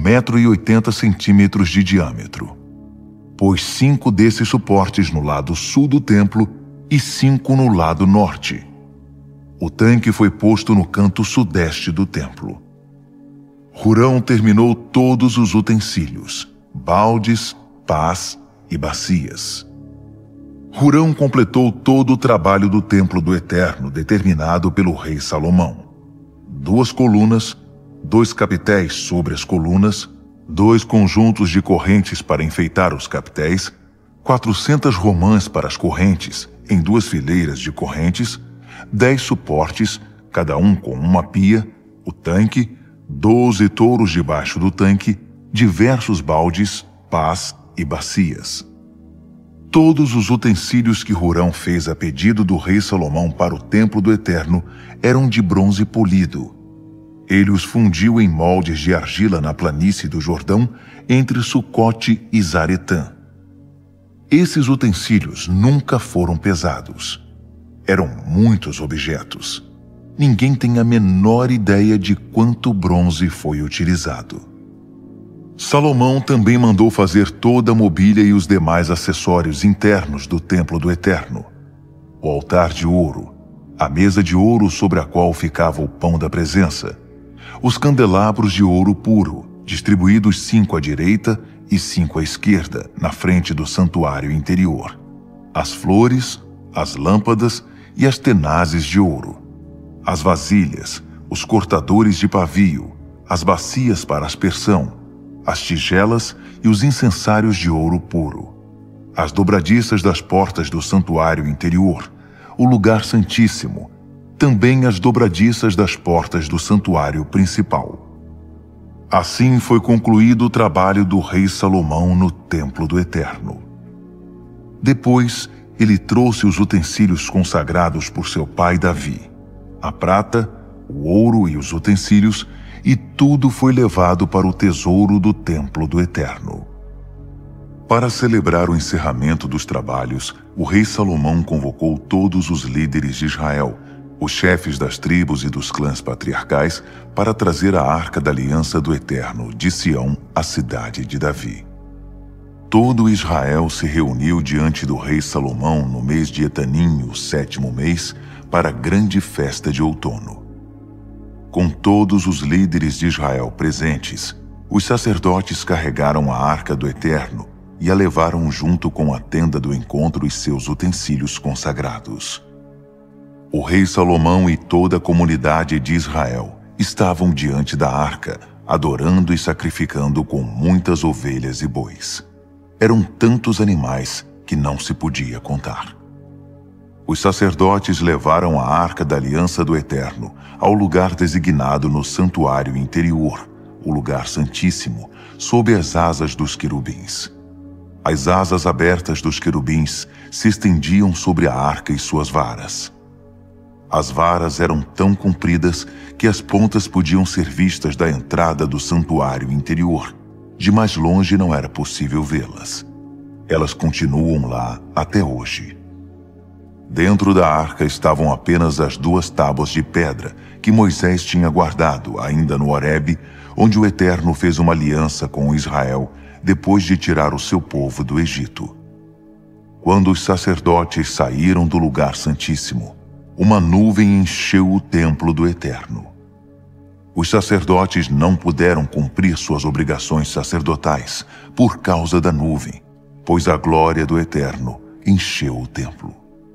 1,80 m de diâmetro. Pôs 5 desses suportes no lado sul do templo e 5 no lado norte. O tanque foi posto no canto sudeste do templo. Hurão terminou todos os utensílios, baldes, pás e bacias. Hurão completou todo o trabalho do templo do Eterno determinado pelo rei Salomão. 2 colunas, 2 capitéis sobre as colunas, 2 conjuntos de correntes para enfeitar os capitéis, 400 romãs para as correntes, em 2 fileiras de correntes, 10 suportes, cada um com uma pia, o tanque, 12 touros debaixo do tanque, diversos baldes, pás e bacias. Todos os utensílios que Hurão fez a pedido do rei Salomão para o templo do Eterno eram de bronze polido. Ele os fundiu em moldes de argila na planície do Jordão, entre Sucote e Zaretã. Esses utensílios nunca foram pesados. Eram muitos objetos. Ninguém tem a menor ideia de quanto bronze foi utilizado. Salomão também mandou fazer toda a mobília e os demais acessórios internos do templo do Eterno. O altar de ouro, a mesa de ouro sobre a qual ficava o pão da presença, os candelabros de ouro puro, distribuídos 5 à direita e 5 à esquerda, na frente do santuário interior, as flores, as lâmpadas e as tenazes de ouro, as vasilhas, os cortadores de pavio, as bacias para aspersão, as tigelas e os incensários de ouro puro, as dobradiças das portas do santuário interior, o lugar santíssimo, também as dobradiças das portas do santuário principal. Assim foi concluído o trabalho do rei Salomão no templo do Eterno. Depois, ele trouxe os utensílios consagrados por seu pai Davi, a prata, o ouro e os utensílios, e tudo foi levado para o tesouro do templo do Eterno. Para celebrar o encerramento dos trabalhos, o rei Salomão convocou todos os líderes de Israel, os chefes das tribos e dos clãs patriarcais, para trazer a Arca da Aliança do Eterno de Sião à cidade de Davi. Todo Israel se reuniu diante do rei Salomão no mês de Etanim, o 7º mês, para a grande festa de outono. Com todos os líderes de Israel presentes, os sacerdotes carregaram a Arca do Eterno e a levaram junto com a tenda do encontro e seus utensílios consagrados. O rei Salomão e toda a comunidade de Israel estavam diante da arca, adorando e sacrificando com muitas ovelhas e bois. Eram tantos animais que não se podia contar. Os sacerdotes levaram a Arca da Aliança do Eterno ao lugar designado no santuário interior, o lugar santíssimo, sob as asas dos querubins. As asas abertas dos querubins se estendiam sobre a arca e suas varas. As varas eram tão compridas que as pontas podiam ser vistas da entrada do santuário interior. De mais longe não era possível vê-las. Elas continuam lá até hoje. Dentro da arca estavam apenas as 2 tábuas de pedra que Moisés tinha guardado ainda no Horebe, onde o Eterno fez uma aliança com Israel depois de tirar o seu povo do Egito. Quando os sacerdotes saíram do lugar santíssimo, uma nuvem encheu o templo do Eterno. Os sacerdotes não puderam cumprir suas obrigações sacerdotais por causa da nuvem, pois a glória do Eterno encheu o templo.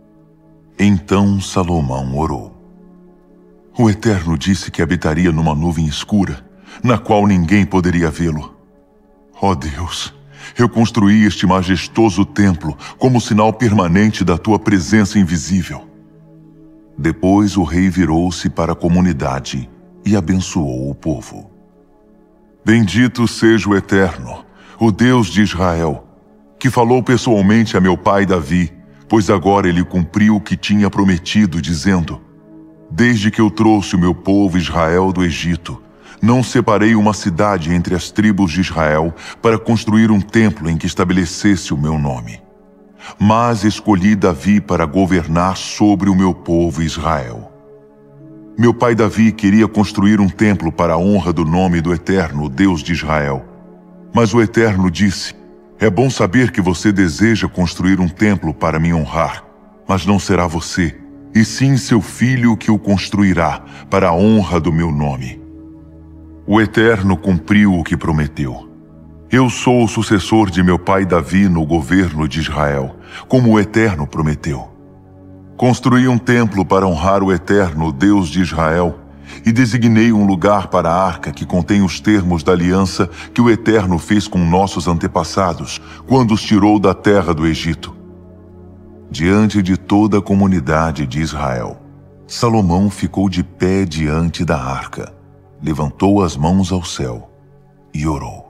Então Salomão orou. O Eterno disse que habitaria numa nuvem escura, na qual ninguém poderia vê-lo. Ó Deus, eu construí este majestoso templo como sinal permanente da tua presença invisível. Depois o rei virou-se para a comunidade e abençoou o povo. Bendito seja o Eterno, o Deus de Israel, que falou pessoalmente a meu pai Davi, pois agora ele cumpriu o que tinha prometido, dizendo: Desde que eu trouxe o meu povo Israel do Egito, não separei uma cidade entre as tribos de Israel para construir um templo em que estabelecesse o meu nome. Mas escolhi Davi para governar sobre o meu povo Israel. Meu pai Davi queria construir um templo para a honra do nome do Eterno, Deus de Israel. Mas o Eterno disse: É bom saber que você deseja construir um templo para me honrar, mas não será você, e sim seu filho que o construirá para a honra do meu nome. O Eterno cumpriu o que prometeu. Eu sou o sucessor de meu pai Davi no governo de Israel, como o Eterno prometeu. Construí um templo para honrar o Eterno, Deus de Israel, e designei um lugar para a arca que contém os termos da aliança que o Eterno fez com nossos antepassados, quando os tirou da terra do Egito. Diante de toda a comunidade de Israel, Salomão ficou de pé diante da arca, levantou as mãos ao céu e orou.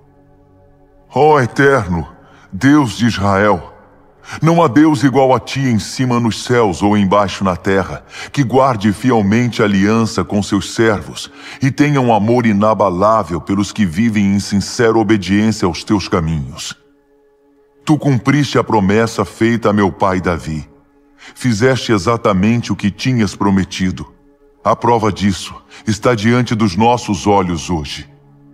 Ó Eterno, Deus de Israel, não há Deus igual a ti em cima nos céus ou embaixo na terra, que guarde fielmente a aliança com seus servos e tenha um amor inabalável pelos que vivem em sincera obediência aos teus caminhos. Tu cumpriste a promessa feita a meu pai Davi. Fizeste exatamente o que tinhas prometido. A prova disso está diante dos nossos olhos hoje.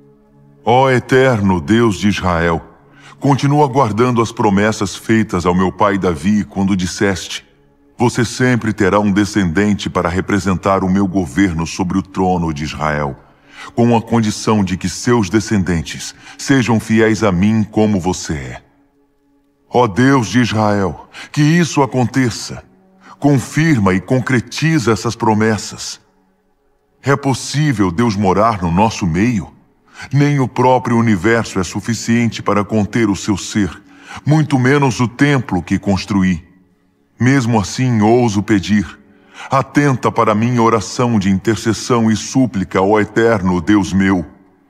Ó Eterno Deus de Israel, continua guardando as promessas feitas ao meu pai Davi quando disseste: Você sempre terá um descendente para representar o meu governo sobre o trono de Israel, com a condição de que seus descendentes sejam fiéis a mim como você é. Ó Deus de Israel, que isso aconteça. Confirma e concretiza essas promessas. É possível Deus morar no nosso meio? Nem o próprio universo é suficiente para conter o seu ser, muito menos o templo que construí. Mesmo assim, ouso pedir: atenta para minha oração de intercessão e súplica, ó Eterno Deus meu.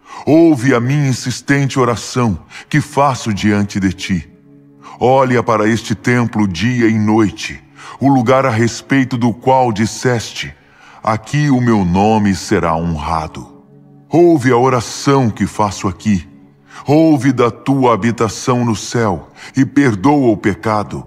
Ouve a minha insistente oração que faço diante de ti. Olha para este templo dia e noite, o lugar a respeito do qual disseste: aqui o meu nome será honrado. Ouve a oração que faço aqui. Ouve da tua habitação no céu e perdoa o pecado.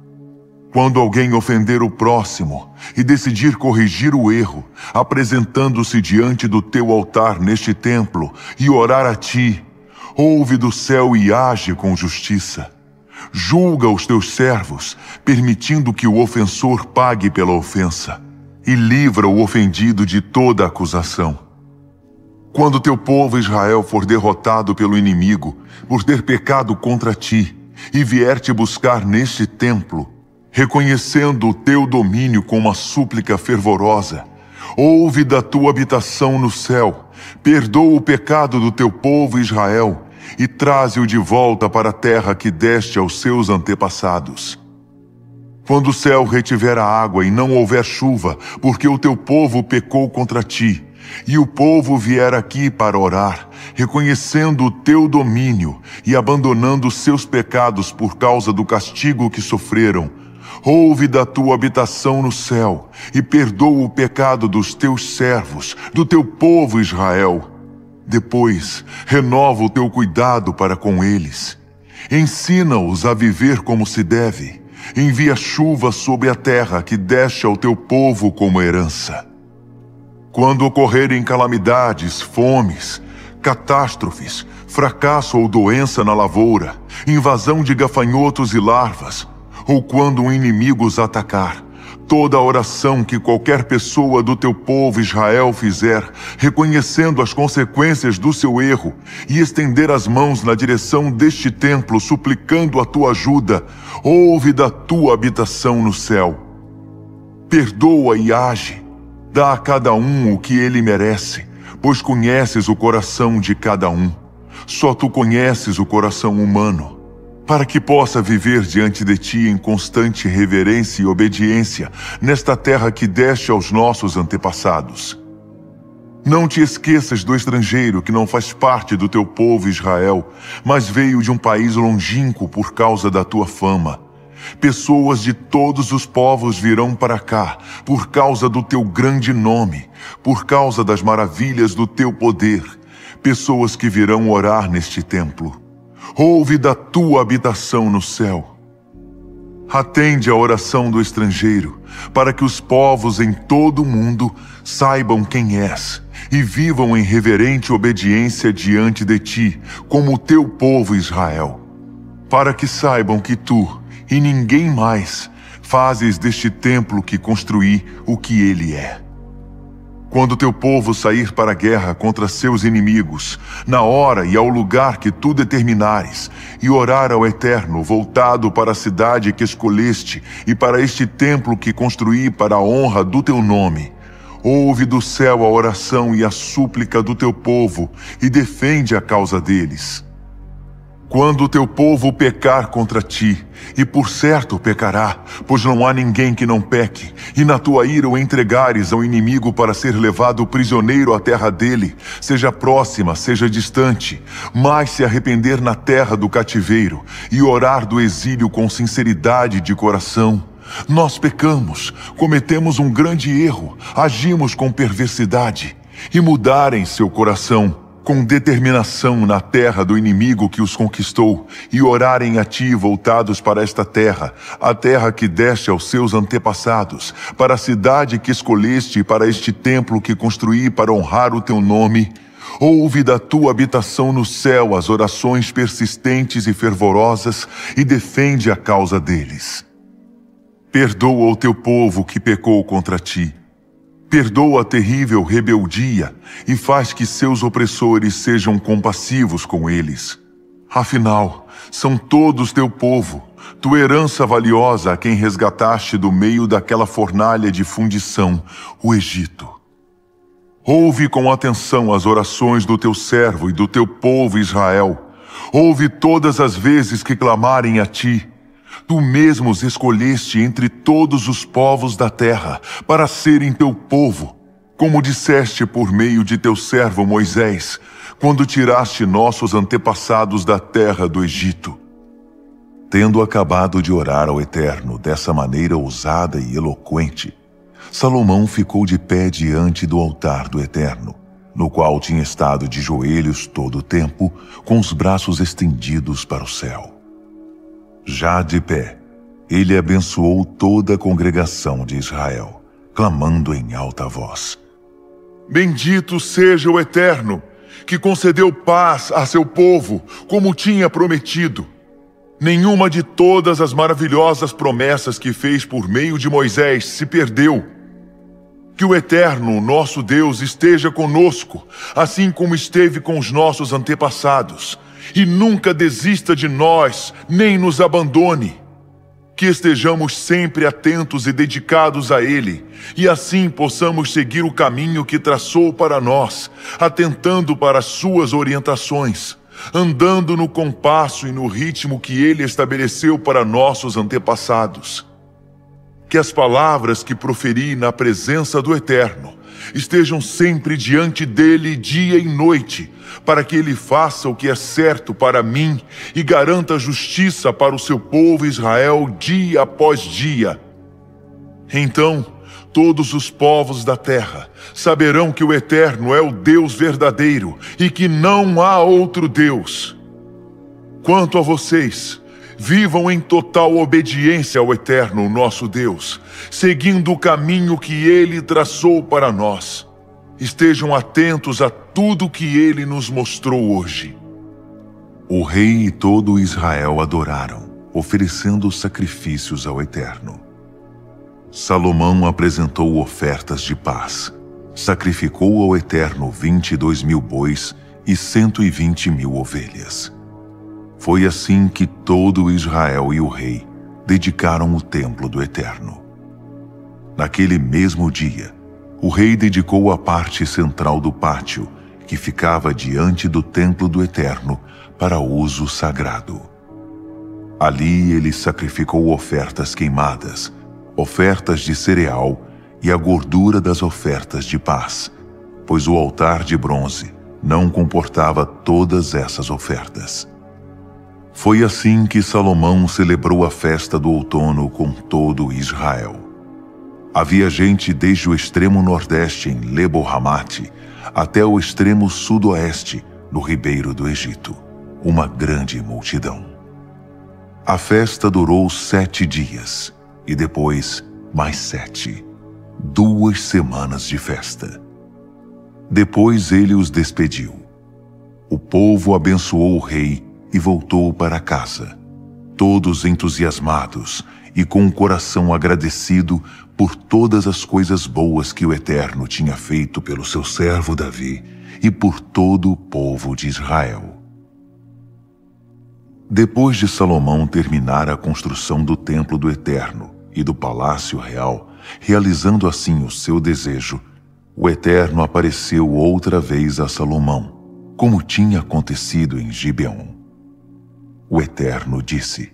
Quando alguém ofender o próximo e decidir corrigir o erro, apresentando-se diante do teu altar neste templo e orar a ti, ouve do céu e age com justiça. Julga os teus servos, permitindo que o ofensor pague pela ofensa, e livra o ofendido de toda acusação. Quando teu povo Israel for derrotado pelo inimigo por ter pecado contra ti e vier te buscar neste templo, reconhecendo o teu domínio com uma súplica fervorosa, ouve da tua habitação no céu, perdoa o pecado do teu povo Israel e traze-o de volta para a terra que deste aos seus antepassados. Quando o céu retiver a água e não houver chuva, porque o teu povo pecou contra ti, e o povo vier aqui para orar, reconhecendo o teu domínio e abandonando os seus pecados por causa do castigo que sofreram, ouve da tua habitação no céu e perdoa o pecado dos teus servos, do teu povo Israel. Depois, renova o teu cuidado para com eles. Ensina-os a viver como se deve. Envia chuva sobre a terra que deste ao teu povo como herança. Quando ocorrerem calamidades, fomes, catástrofes, fracasso ou doença na lavoura, invasão de gafanhotos e larvas, ou quando um inimigo os atacar, toda oração que qualquer pessoa do teu povo Israel fizer, reconhecendo as consequências do seu erro, e estender as mãos na direção deste templo, suplicando a tua ajuda, ouve da tua habitação no céu. Perdoa e age, dá a cada um o que ele merece, pois conheces o coração de cada um. Só tu conheces o coração humano, para que possa viver diante de ti em constante reverência e obediência nesta terra que deste aos nossos antepassados. Não te esqueças do estrangeiro que não faz parte do teu povo Israel, mas veio de um país longínquo por causa da tua fama. Pessoas de todos os povos virão para cá, por causa do teu grande nome, por causa das maravilhas do teu poder. Pessoas que virão orar neste templo. Ouve da tua habitação no céu. Atende a oração do estrangeiro, para que os povos em todo o mundo saibam quem és e vivam em reverente obediência diante de ti, como o teu povo Israel. Para que saibam que tu, e ninguém mais, fazes deste templo que construí o que ele é. Quando teu povo sair para a guerra contra seus inimigos, na hora e ao lugar que tu determinares, e orar ao Eterno voltado para a cidade que escolheste e para este templo que construí para a honra do teu nome, ouve do céu a oração e a súplica do teu povo e defende a causa deles. Quando o teu povo pecar contra ti, e por certo pecará, pois não há ninguém que não peque, e na tua ira o entregares ao inimigo para ser levado prisioneiro à terra dele, seja próxima, seja distante, mas se arrepender na terra do cativeiro, e orar do exílio com sinceridade de coração, nós pecamos, cometemos um grande erro, agimos com perversidade, e mudarem seu coração, com determinação na terra do inimigo que os conquistou, e orarem a ti voltados para esta terra, a terra que deste aos seus antepassados, para a cidade que escolheste e para este templo que construí para honrar o teu nome, ouve da tua habitação no céu as orações persistentes e fervorosas e defende a causa deles. Perdoa o teu povo que pecou contra ti. Perdoa a terrível rebeldia e faz que seus opressores sejam compassivos com eles. Afinal, são todos teu povo, tua herança valiosa a quem resgataste do meio daquela fornalha de fundição, o Egito. Ouve com atenção as orações do teu servo e do teu povo Israel. Ouve todas as vezes que clamarem a ti. Tu mesmo os escolheste entre todos os povos da terra para serem teu povo, como disseste por meio de teu servo Moisés, quando tiraste nossos antepassados da terra do Egito. Tendo acabado de orar ao Eterno dessa maneira ousada e eloquente, Salomão ficou de pé diante do altar do Eterno, no qual tinha estado de joelhos todo o tempo, com os braços estendidos para o céu. Já de pé, ele abençoou toda a congregação de Israel, clamando em alta voz: Bendito seja o Eterno, que concedeu paz a seu povo, como tinha prometido. Nenhuma de todas as maravilhosas promessas que fez por meio de Moisés se perdeu. Que o Eterno, nosso Deus, esteja conosco, assim como esteve com os nossos antepassados, e nunca desista de nós, nem nos abandone. Que estejamos sempre atentos e dedicados a Ele, e assim possamos seguir o caminho que traçou para nós, atentando para as suas orientações, andando no compasso e no ritmo que Ele estabeleceu para nossos antepassados. Que as palavras que proferi na presença do Eterno estejam sempre diante dele dia e noite, para que ele faça o que é certo para mim e garanta justiça para o seu povo Israel dia após dia. Então, todos os povos da terra saberão que o Eterno é o Deus verdadeiro e que não há outro Deus. Quanto a vocês, vivam em total obediência ao Eterno, nosso Deus, seguindo o caminho que Ele traçou para nós. Estejam atentos a tudo que Ele nos mostrou hoje. O rei e todo Israel adoraram, oferecendo sacrifícios ao Eterno. Salomão apresentou ofertas de paz, sacrificou ao Eterno 22.000 bois e 120.000 ovelhas. Foi assim que todo Israel e o rei dedicaram o templo do Eterno. Naquele mesmo dia, o rei dedicou a parte central do pátio, que ficava diante do templo do Eterno, para uso sagrado. Ali ele sacrificou ofertas queimadas, ofertas de cereal e a gordura das ofertas de paz, pois o altar de bronze não comportava todas essas ofertas. Foi assim que Salomão celebrou a festa do outono com todo Israel. Havia gente desde o extremo nordeste em Lebo-Hamate até o extremo sudoeste no ribeiro do Egito, uma grande multidão. A festa durou 7 dias e depois mais 7, 2 semanas de festa. Depois ele os despediu. O povo abençoou o rei e voltou para casa, todos entusiasmados e com o coração agradecido por todas as coisas boas que o Eterno tinha feito pelo seu servo Davi e por todo o povo de Israel. Depois de Salomão terminar a construção do templo do Eterno e do palácio real, realizando assim o seu desejo, o Eterno apareceu outra vez a Salomão, como tinha acontecido em Gibeon. O Eterno disse: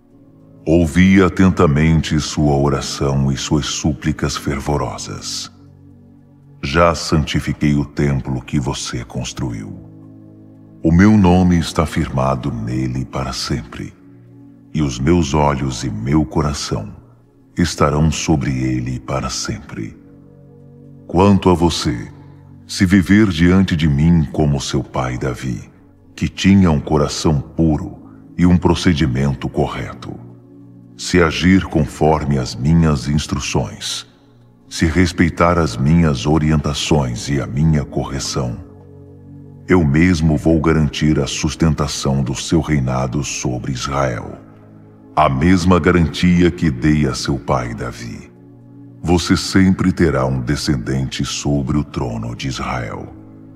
ouvi atentamente sua oração e suas súplicas fervorosas. Já santifiquei o templo que você construiu. O meu nome está firmado nele para sempre, e os meus olhos e meu coração estarão sobre ele para sempre. Quanto a você, se viver diante de mim como seu pai Davi, que tinha um coração puro e um procedimento correto, se agir conforme as minhas instruções, se respeitar as minhas orientações e a minha correção, eu mesmo vou garantir a sustentação do seu reinado sobre Israel. A mesma garantia que dei a seu pai Davi. Você sempre terá um descendente sobre o trono de Israel.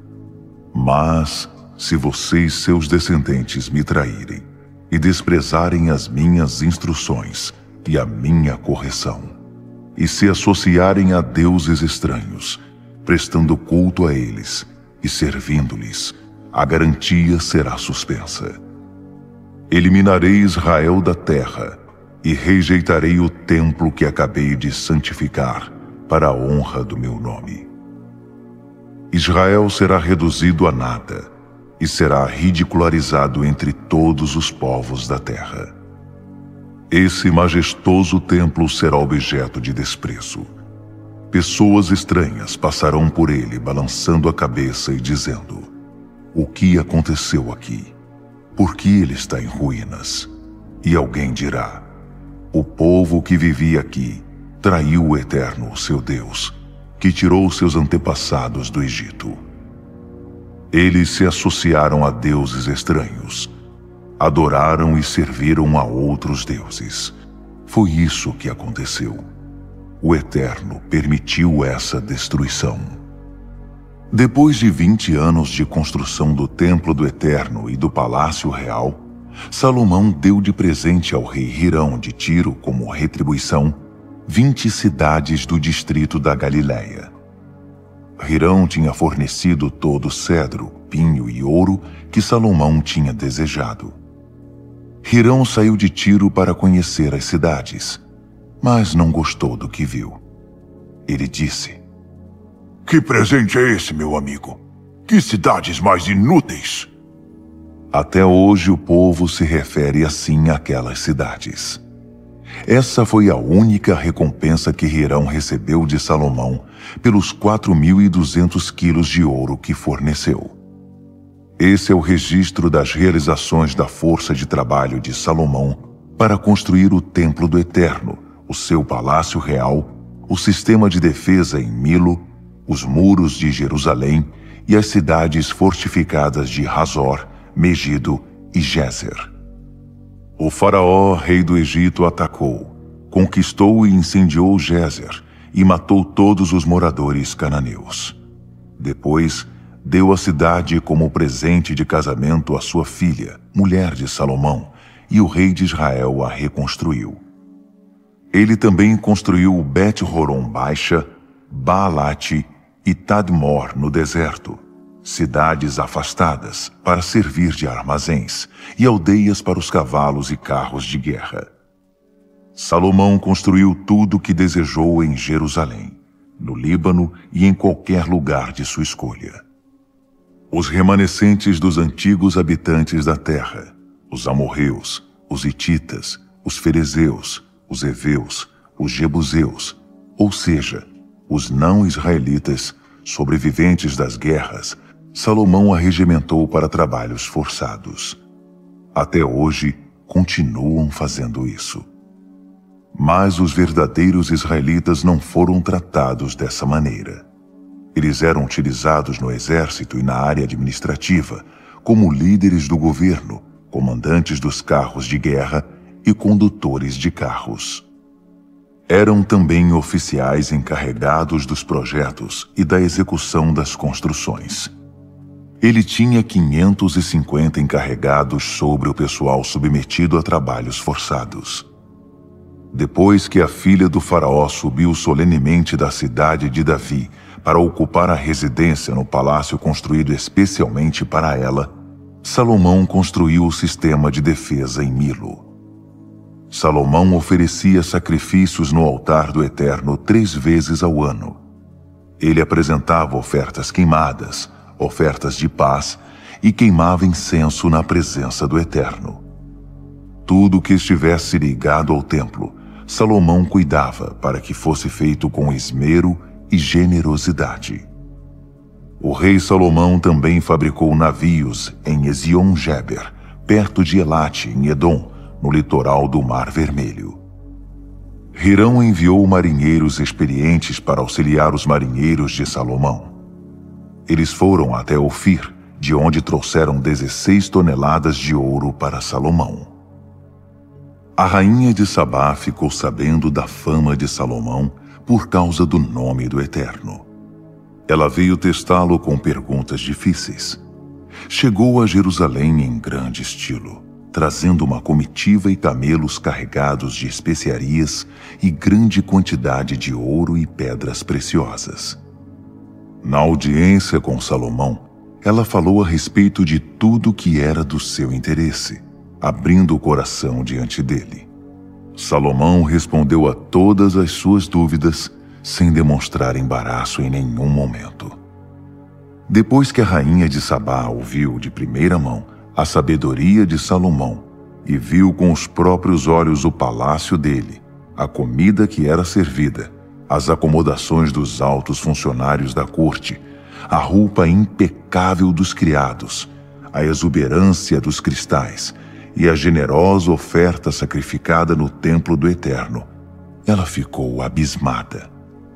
Mas, se você e seus descendentes me traírem e desprezarem as minhas instruções e a minha correção, e se associarem a deuses estranhos, prestando culto a eles e servindo-lhes, a garantia será suspensa. Eliminarei Israel da terra e rejeitarei o templo que acabei de santificar para a honra do meu nome. Israel será reduzido a nada e será ridicularizado entre todos os povos da terra. Esse majestoso templo será objeto de desprezo. Pessoas estranhas passarão por ele balançando a cabeça e dizendo: o que aconteceu aqui? Por que ele está em ruínas? E alguém dirá: o povo que vivia aqui traiu o Eterno, seu Deus, que tirou seus antepassados do Egito. Eles se associaram a deuses estranhos, adoraram e serviram a outros deuses. Foi isso que aconteceu. O Eterno permitiu essa destruição. Depois de 20 anos de construção do templo do Eterno e do palácio real, Salomão deu de presente ao rei Hirão de Tiro, como retribuição, 20 cidades do distrito da Galileia. Hirão tinha fornecido todo o cedro, pinho e ouro que Salomão tinha desejado. Hirão saiu de Tiro para conhecer as cidades, mas não gostou do que viu. Ele disse: Que presente é esse, meu amigo? Que cidades mais inúteis! Até hoje o povo se refere assim àquelas cidades. Essa foi a única recompensa que Hirão recebeu de Salomão pelos 4.200 quilos de ouro que forneceu. Esse é o registro das realizações da força de trabalho de Salomão para construir o templo do Eterno, o seu palácio real, o sistema de defesa em Milo, os muros de Jerusalém e as cidades fortificadas de Hazor, Megido e Gézer. O faraó, rei do Egito, atacou, conquistou e incendiou Gézer e matou todos os moradores cananeus. Depois, deu a cidade como presente de casamento à sua filha, mulher de Salomão, e o rei de Israel a reconstruiu. Ele também construiu Bet-Horon Baixa, Baalate e Tadmor no deserto, cidades afastadas para servir de armazéns e aldeias para os cavalos e carros de guerra. Salomão construiu tudo o que desejou em Jerusalém, no Líbano e em qualquer lugar de sua escolha. Os remanescentes dos antigos habitantes da terra, os amorreus, os hititas, os ferezeus, os heveus, os jebuseus, ou seja, os não-israelitas, sobreviventes das guerras, Salomão arregimentou para trabalhos forçados. Até hoje, continuam fazendo isso. Mas os verdadeiros israelitas não foram tratados dessa maneira. Eles eram utilizados no exército e na área administrativa, como líderes do governo, comandantes dos carros de guerra e condutores de carros. Eram também oficiais encarregados dos projetos e da execução das construções. Ele tinha 550 encarregados sobre o pessoal submetido a trabalhos forçados. Depois que a filha do faraó subiu solenemente da cidade de Davi para ocupar a residência no palácio construído especialmente para ela, Salomão construiu o sistema de defesa em Milo. Salomão oferecia sacrifícios no altar do Eterno 3 vezes ao ano. Ele apresentava ofertas queimadas, ofertas de paz e queimava incenso na presença do Eterno. Tudo que estivesse ligado ao templo, Salomão cuidava para que fosse feito com esmero e generosidade. O rei Salomão também fabricou navios em Ezion-Geber, perto de Elate, em Edom, no litoral do Mar Vermelho. Hirão enviou marinheiros experientes para auxiliar os marinheiros de Salomão. Eles foram até Ofir, de onde trouxeram 16 toneladas de ouro para Salomão. A rainha de Sabá ficou sabendo da fama de Salomão por causa do nome do Eterno. Ela veio testá-lo com perguntas difíceis. Chegou a Jerusalém em grande estilo, trazendo uma comitiva e camelos carregados de especiarias e grande quantidade de ouro e pedras preciosas. Na audiência com Salomão, ela falou a respeito de tudo que era do seu interesse, abrindo o coração diante dele. Salomão respondeu a todas as suas dúvidas, sem demonstrar embaraço em nenhum momento. Depois que a rainha de Sabá ouviu de primeira mão a sabedoria de Salomão e viu com os próprios olhos o palácio dele, a comida que era servida, as acomodações dos altos funcionários da corte, a roupa impecável dos criados, a exuberância dos cristais e a generosa oferta sacrificada no templo do Eterno, ela ficou abismada.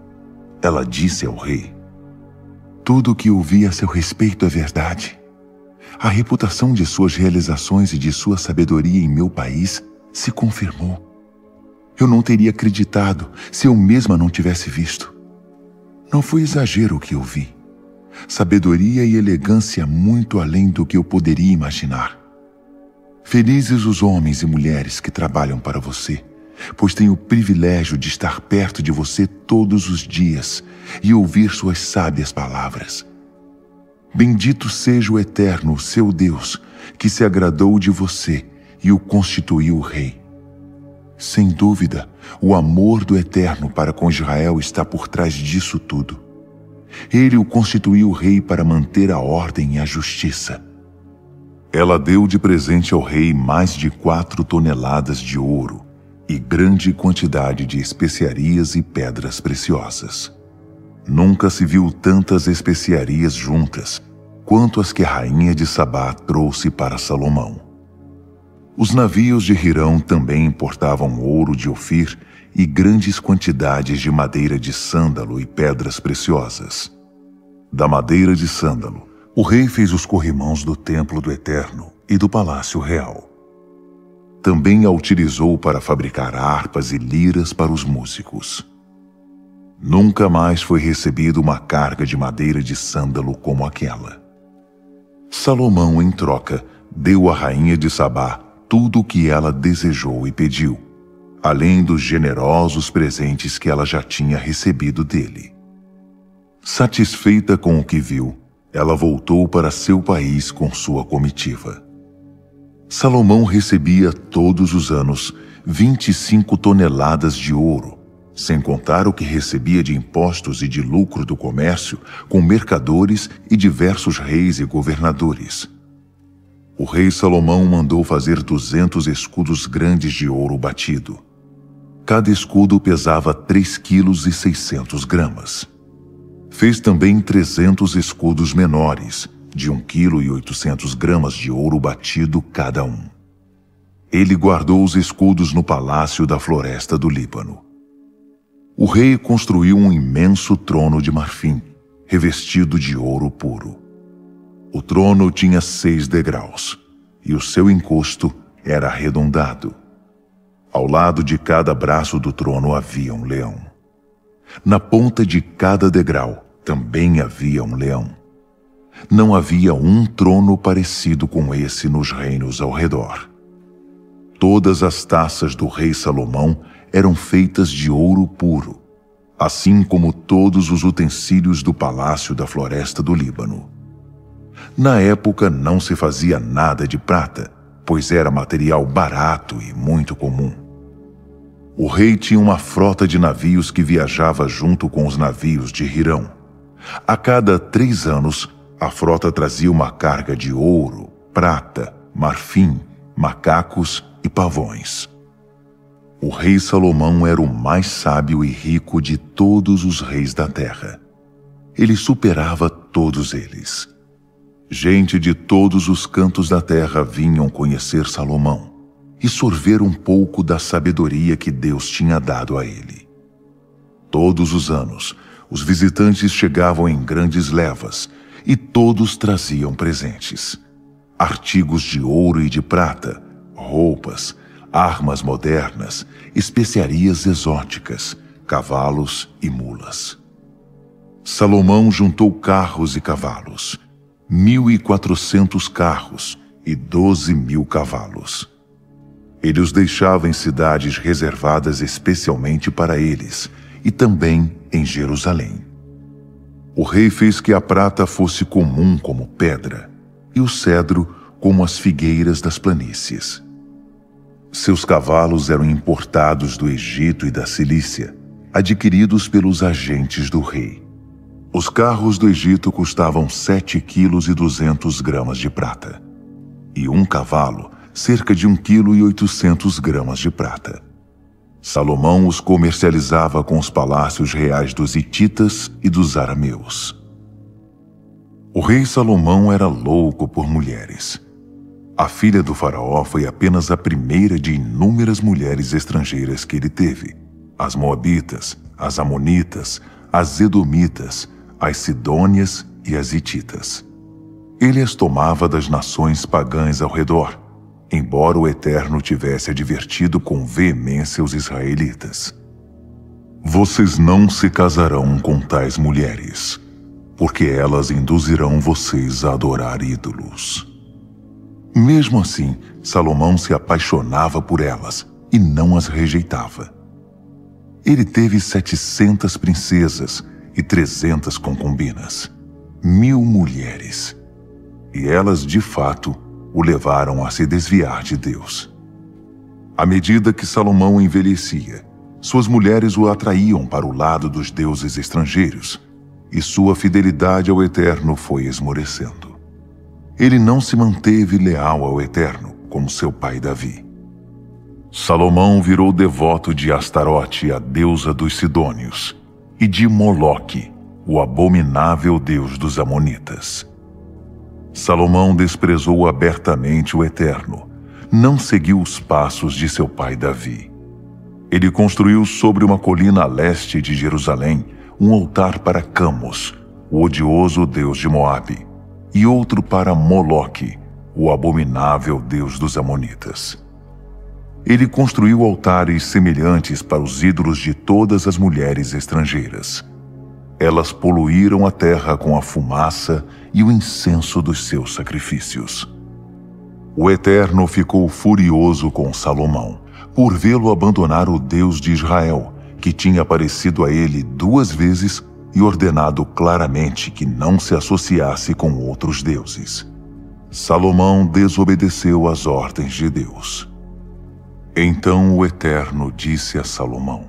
Ela disse ao rei: "Tudo o que ouvi a seu respeito é verdade. A reputação de suas realizações e de sua sabedoria em meu país se confirmou. Eu não teria acreditado se eu mesma não tivesse visto. Não foi exagero o que eu vi. Sabedoria e elegância muito além do que eu poderia imaginar. Felizes os homens e mulheres que trabalham para você, pois tenho o privilégio de estar perto de você todos os dias e ouvir suas sábias palavras. Bendito seja o Eterno, seu Deus, que se agradou de você e o constituiu rei. Sem dúvida, o amor do Eterno para com Israel está por trás disso tudo. Ele o constituiu rei para manter a ordem e a justiça." Ela deu de presente ao rei mais de 4 toneladas de ouro e grande quantidade de especiarias e pedras preciosas. Nunca se viu tantas especiarias juntas quanto as que a rainha de Sabá trouxe para Salomão. Os navios de Hirão também importavam ouro de Ofir e grandes quantidades de madeira de sândalo e pedras preciosas. Da madeira de sândalo, o rei fez os corrimãos do templo do Eterno e do palácio real. Também a utilizou para fabricar harpas e liras para os músicos. Nunca mais foi recebida uma carga de madeira de sândalo como aquela. Salomão, em troca, deu à rainha de Sabá tudo o que ela desejou e pediu, além dos generosos presentes que ela já tinha recebido dele. Satisfeita com o que viu, ela voltou para seu país com sua comitiva. Salomão recebia todos os anos 25 toneladas de ouro, sem contar o que recebia de impostos e de lucro do comércio com mercadores e diversos reis e governadores. O rei Salomão mandou fazer 200 escudos grandes de ouro batido. Cada escudo pesava 3,6 kg. Fez também 300 escudos menores, de 1,8 kg de ouro batido cada um. Ele guardou os escudos no palácio da floresta do Líbano. O rei construiu um imenso trono de marfim, revestido de ouro puro. O trono tinha 6 degraus, e o seu encosto era arredondado. Ao lado de cada braço do trono havia um leão. Na ponta de cada degrau também havia um leão. Não havia um trono parecido com esse nos reinos ao redor. Todas as taças do rei Salomão eram feitas de ouro puro, assim como todos os utensílios do palácio da floresta do Líbano. Na época não se fazia nada de prata, pois era material barato e muito comum. O rei tinha uma frota de navios que viajava junto com os navios de Hirão. A cada 3 anos, a frota trazia uma carga de ouro, prata, marfim, macacos e pavões. O rei Salomão era o mais sábio e rico de todos os reis da terra. Ele superava todos eles. Gente de todos os cantos da terra vinham conhecer Salomão e sorver um pouco da sabedoria que Deus tinha dado a ele. Todos os anos, os visitantes chegavam em grandes levas e todos traziam presentes: artigos de ouro e de prata, roupas, armas modernas, especiarias exóticas, cavalos e mulas. Salomão juntou carros e cavalos, 1.400 carros e 12.000 cavalos. Ele os deixava em cidades reservadas especialmente para eles e também em Jerusalém. O rei fez que a prata fosse comum como pedra e o cedro como as figueiras das planícies. Seus cavalos eram importados do Egito e da Cilícia, adquiridos pelos agentes do rei. Os carros do Egito custavam 7,2 kg de prata, e um cavalo cerca de 1,8 kg de prata. Salomão os comercializava com os palácios reais dos hititas e dos arameus. O rei Salomão era louco por mulheres. A filha do faraó foi apenas a primeira de inúmeras mulheres estrangeiras que ele teve: as moabitas, as amonitas, as edomitas, as sidônias e as hititas. Ele as tomava das nações pagãs ao redor, embora o Eterno tivesse advertido com veemência os israelitas: vocês não se casarão com tais mulheres, porque elas induzirão vocês a adorar ídolos. Mesmo assim, Salomão se apaixonava por elas e não as rejeitava. Ele teve 700 princesas e 300 concubinas, 1.000 mulheres. E elas, de fato, o levaram a se desviar de Deus. À medida que Salomão envelhecia, suas mulheres o atraíam para o lado dos deuses estrangeiros, e sua fidelidade ao Eterno foi esmorecendo. Ele não se manteve leal ao Eterno, como seu pai Davi. Salomão virou devoto de Astarote, a deusa dos Sidônios, e de Moloque, o abominável deus dos Amonitas. Salomão desprezou abertamente o Eterno, não seguiu os passos de seu pai Davi. Ele construiu sobre uma colina a leste de Jerusalém um altar para Camos, o odioso deus de Moabe, e outro para Moloque, o abominável deus dos Amonitas. Ele construiu altares semelhantes para os ídolos de todas as mulheres estrangeiras. Elas poluíram a terra com a fumaça e o incenso dos seus sacrifícios. O Eterno ficou furioso com Salomão, por vê-lo abandonar o Deus de Israel, que tinha aparecido a ele 2 vezes e ordenado claramente que não se associasse com outros deuses. Salomão desobedeceu às ordens de Deus. Então o Eterno disse a Salomão: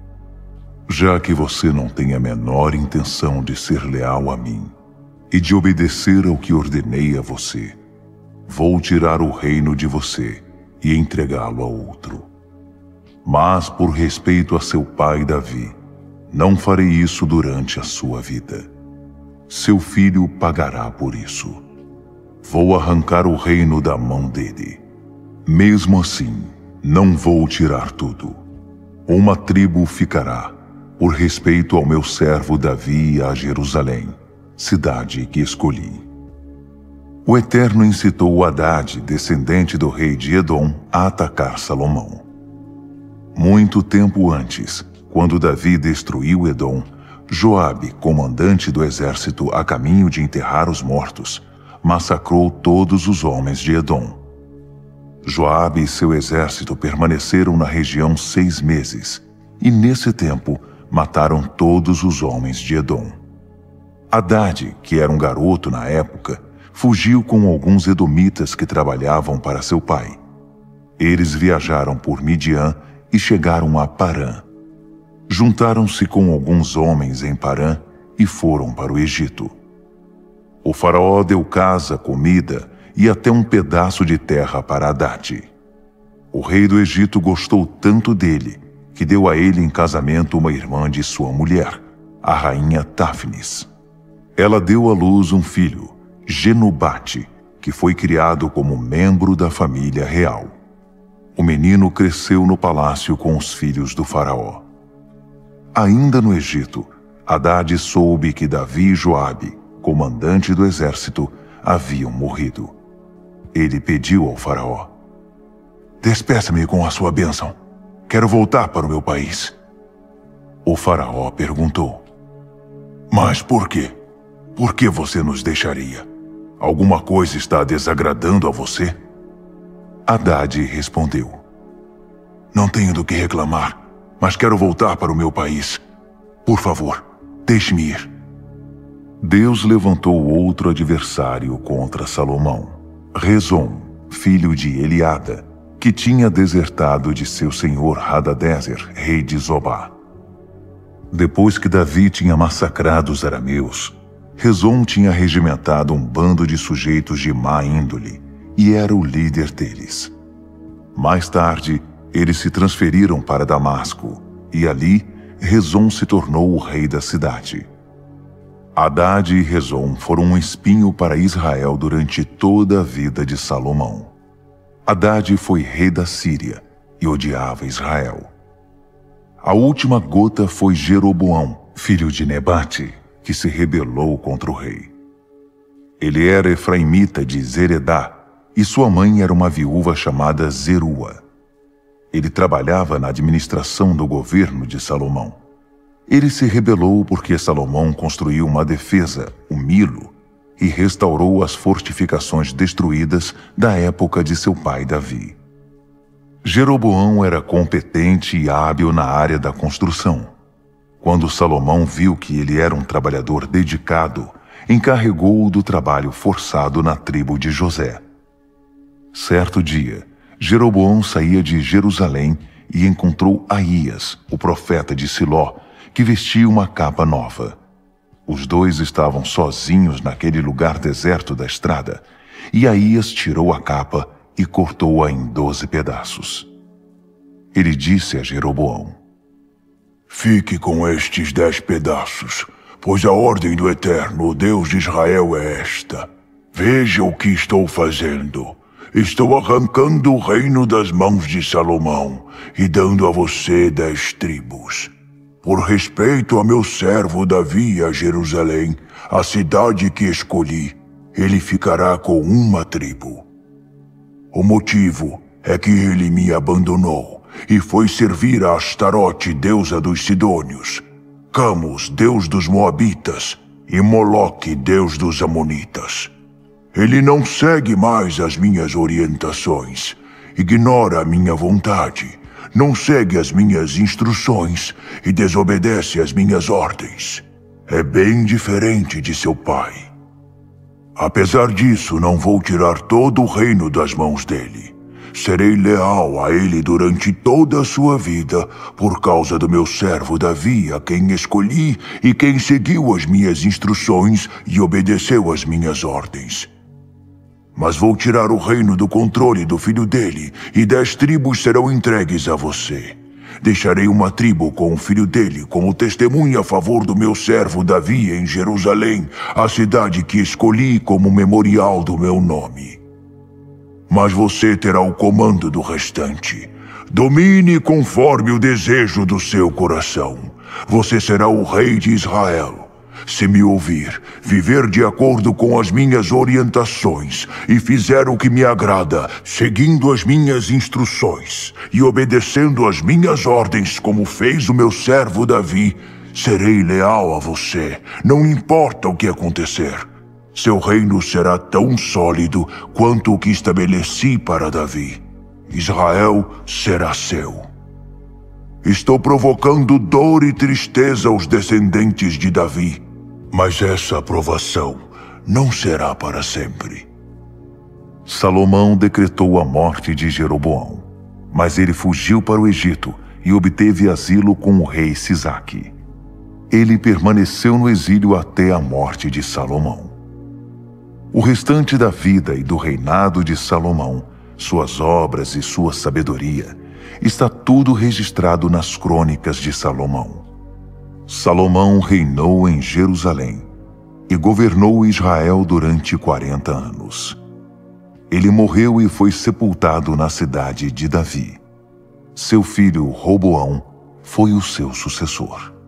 já que você não tem a menor intenção de ser leal a mim e de obedecer ao que ordenei a você, vou tirar o reino de você e entregá-lo a outro. Mas por respeito a seu pai Davi, não farei isso durante a sua vida. Seu filho pagará por isso. Vou arrancar o reino da mão dele. Mesmo assim, não vou tirar tudo. Uma tribo ficará, por respeito ao meu servo Davi e a Jerusalém, cidade que escolhi. O Eterno incitou Hadade, descendente do rei de Edom, a atacar Salomão. Muito tempo antes, quando Davi destruiu Edom, Joabe, comandante do exército a caminho de enterrar os mortos, massacrou todos os homens de Edom. Joabe e seu exército permaneceram na região 6 meses, e nesse tempo mataram todos os homens de Edom. Hadade, que era um garoto na época, fugiu com alguns edomitas que trabalhavam para seu pai. Eles viajaram por Midian e chegaram a Parã. Juntaram-se com alguns homens em Parã e foram para o Egito. O faraó deu casa, comida e até um pedaço de terra para Hadade. O rei do Egito gostou tanto dele que deu a ele em casamento uma irmã de sua mulher, a rainha Táfnis. Ela deu à luz um filho, Genubate, que foi criado como membro da família real. O menino cresceu no palácio com os filhos do faraó. Ainda no Egito, Hadade soube que Davi e Joabe, comandante do exército, haviam morrido. Ele pediu ao faraó: despeça-me com a sua bênção. Quero voltar para o meu país. O faraó perguntou: mas por quê? Por que você nos deixaria? Alguma coisa está desagradando a você? Hadade respondeu: não tenho do que reclamar, mas quero voltar para o meu país. Por favor, deixe-me ir. Deus levantou outro adversário contra Salomão, Rezon, filho de Eliada, que tinha desertado de seu senhor Hadadezer, rei de Zobá. Depois que Davi tinha massacrado os arameus, Rezon tinha regimentado um bando de sujeitos de má índole e era o líder deles. Mais tarde, eles se transferiram para Damasco e ali Rezon se tornou o rei da cidade. Hadade e Rezon foram um espinho para Israel durante toda a vida de Salomão. Hadade foi rei da Síria e odiava Israel. A última gota foi Jeroboão, filho de Nebate, que se rebelou contra o rei. Ele era efraimita de Zeredá e sua mãe era uma viúva chamada Zerua. Ele trabalhava na administração do governo de Salomão. Ele se rebelou porque Salomão construiu uma defesa, o Milo, e restaurou as fortificações destruídas da época de seu pai Davi. Jeroboão era competente e hábil na área da construção. Quando Salomão viu que ele era um trabalhador dedicado, encarregou-o do trabalho forçado na tribo de José. Certo dia, Jeroboão saía de Jerusalém e encontrou Aías, o profeta de Siló, que vestia uma capa nova. Os dois estavam sozinhos naquele lugar deserto da estrada, e Aías tirou a capa e cortou-a em 12 pedaços. Ele disse a Jeroboão: fique com estes 10 pedaços, pois a ordem do Eterno, o Deus de Israel, é esta. Veja o que estou fazendo. Estou arrancando o reino das mãos de Salomão e dando a você 10 tribos. Por respeito a meu servo Davi e a Jerusalém, a cidade que escolhi, ele ficará com uma tribo. O motivo é que ele me abandonou e foi servir a Astarote, deusa dos Sidônios, Camus, deus dos Moabitas, e Moloque, deus dos Amonitas. Ele não segue mais as minhas orientações, ignora a minha vontade, não segue as minhas instruções e desobedece às minhas ordens. É bem diferente de seu pai. Apesar disso, não vou tirar todo o reino das mãos dele. Serei leal a ele durante toda a sua vida, por causa do meu servo Davi, a quem escolhi e quem seguiu as minhas instruções e obedeceu às minhas ordens. Mas vou tirar o reino do controle do filho dele, e 10 tribos serão entregues a você. Deixarei uma tribo com o filho dele como testemunha a favor do meu servo Davi em Jerusalém, a cidade que escolhi como memorial do meu nome. Mas você terá o comando do restante. Domine conforme o desejo do seu coração. Você será o rei de Israel. Se me ouvir, viver de acordo com as minhas orientações e fizer o que me agrada, seguindo as minhas instruções e obedecendo às minhas ordens como fez o meu servo Davi, serei leal a você, não importa o que acontecer. Seu reino será tão sólido quanto o que estabeleci para Davi. Israel será seu. Estou provocando dor e tristeza aos descendentes de Davi, mas essa aprovação não será para sempre. Salomão decretou a morte de Jeroboão, mas ele fugiu para o Egito e obteve asilo com o rei Sisaque. Ele permaneceu no exílio até a morte de Salomão. O restante da vida e do reinado de Salomão, suas obras e sua sabedoria, está tudo registrado nas crônicas de Salomão. Salomão reinou em Jerusalém e governou Israel durante 40 anos. Ele morreu e foi sepultado na cidade de Davi. Seu filho Roboão foi o seu sucessor.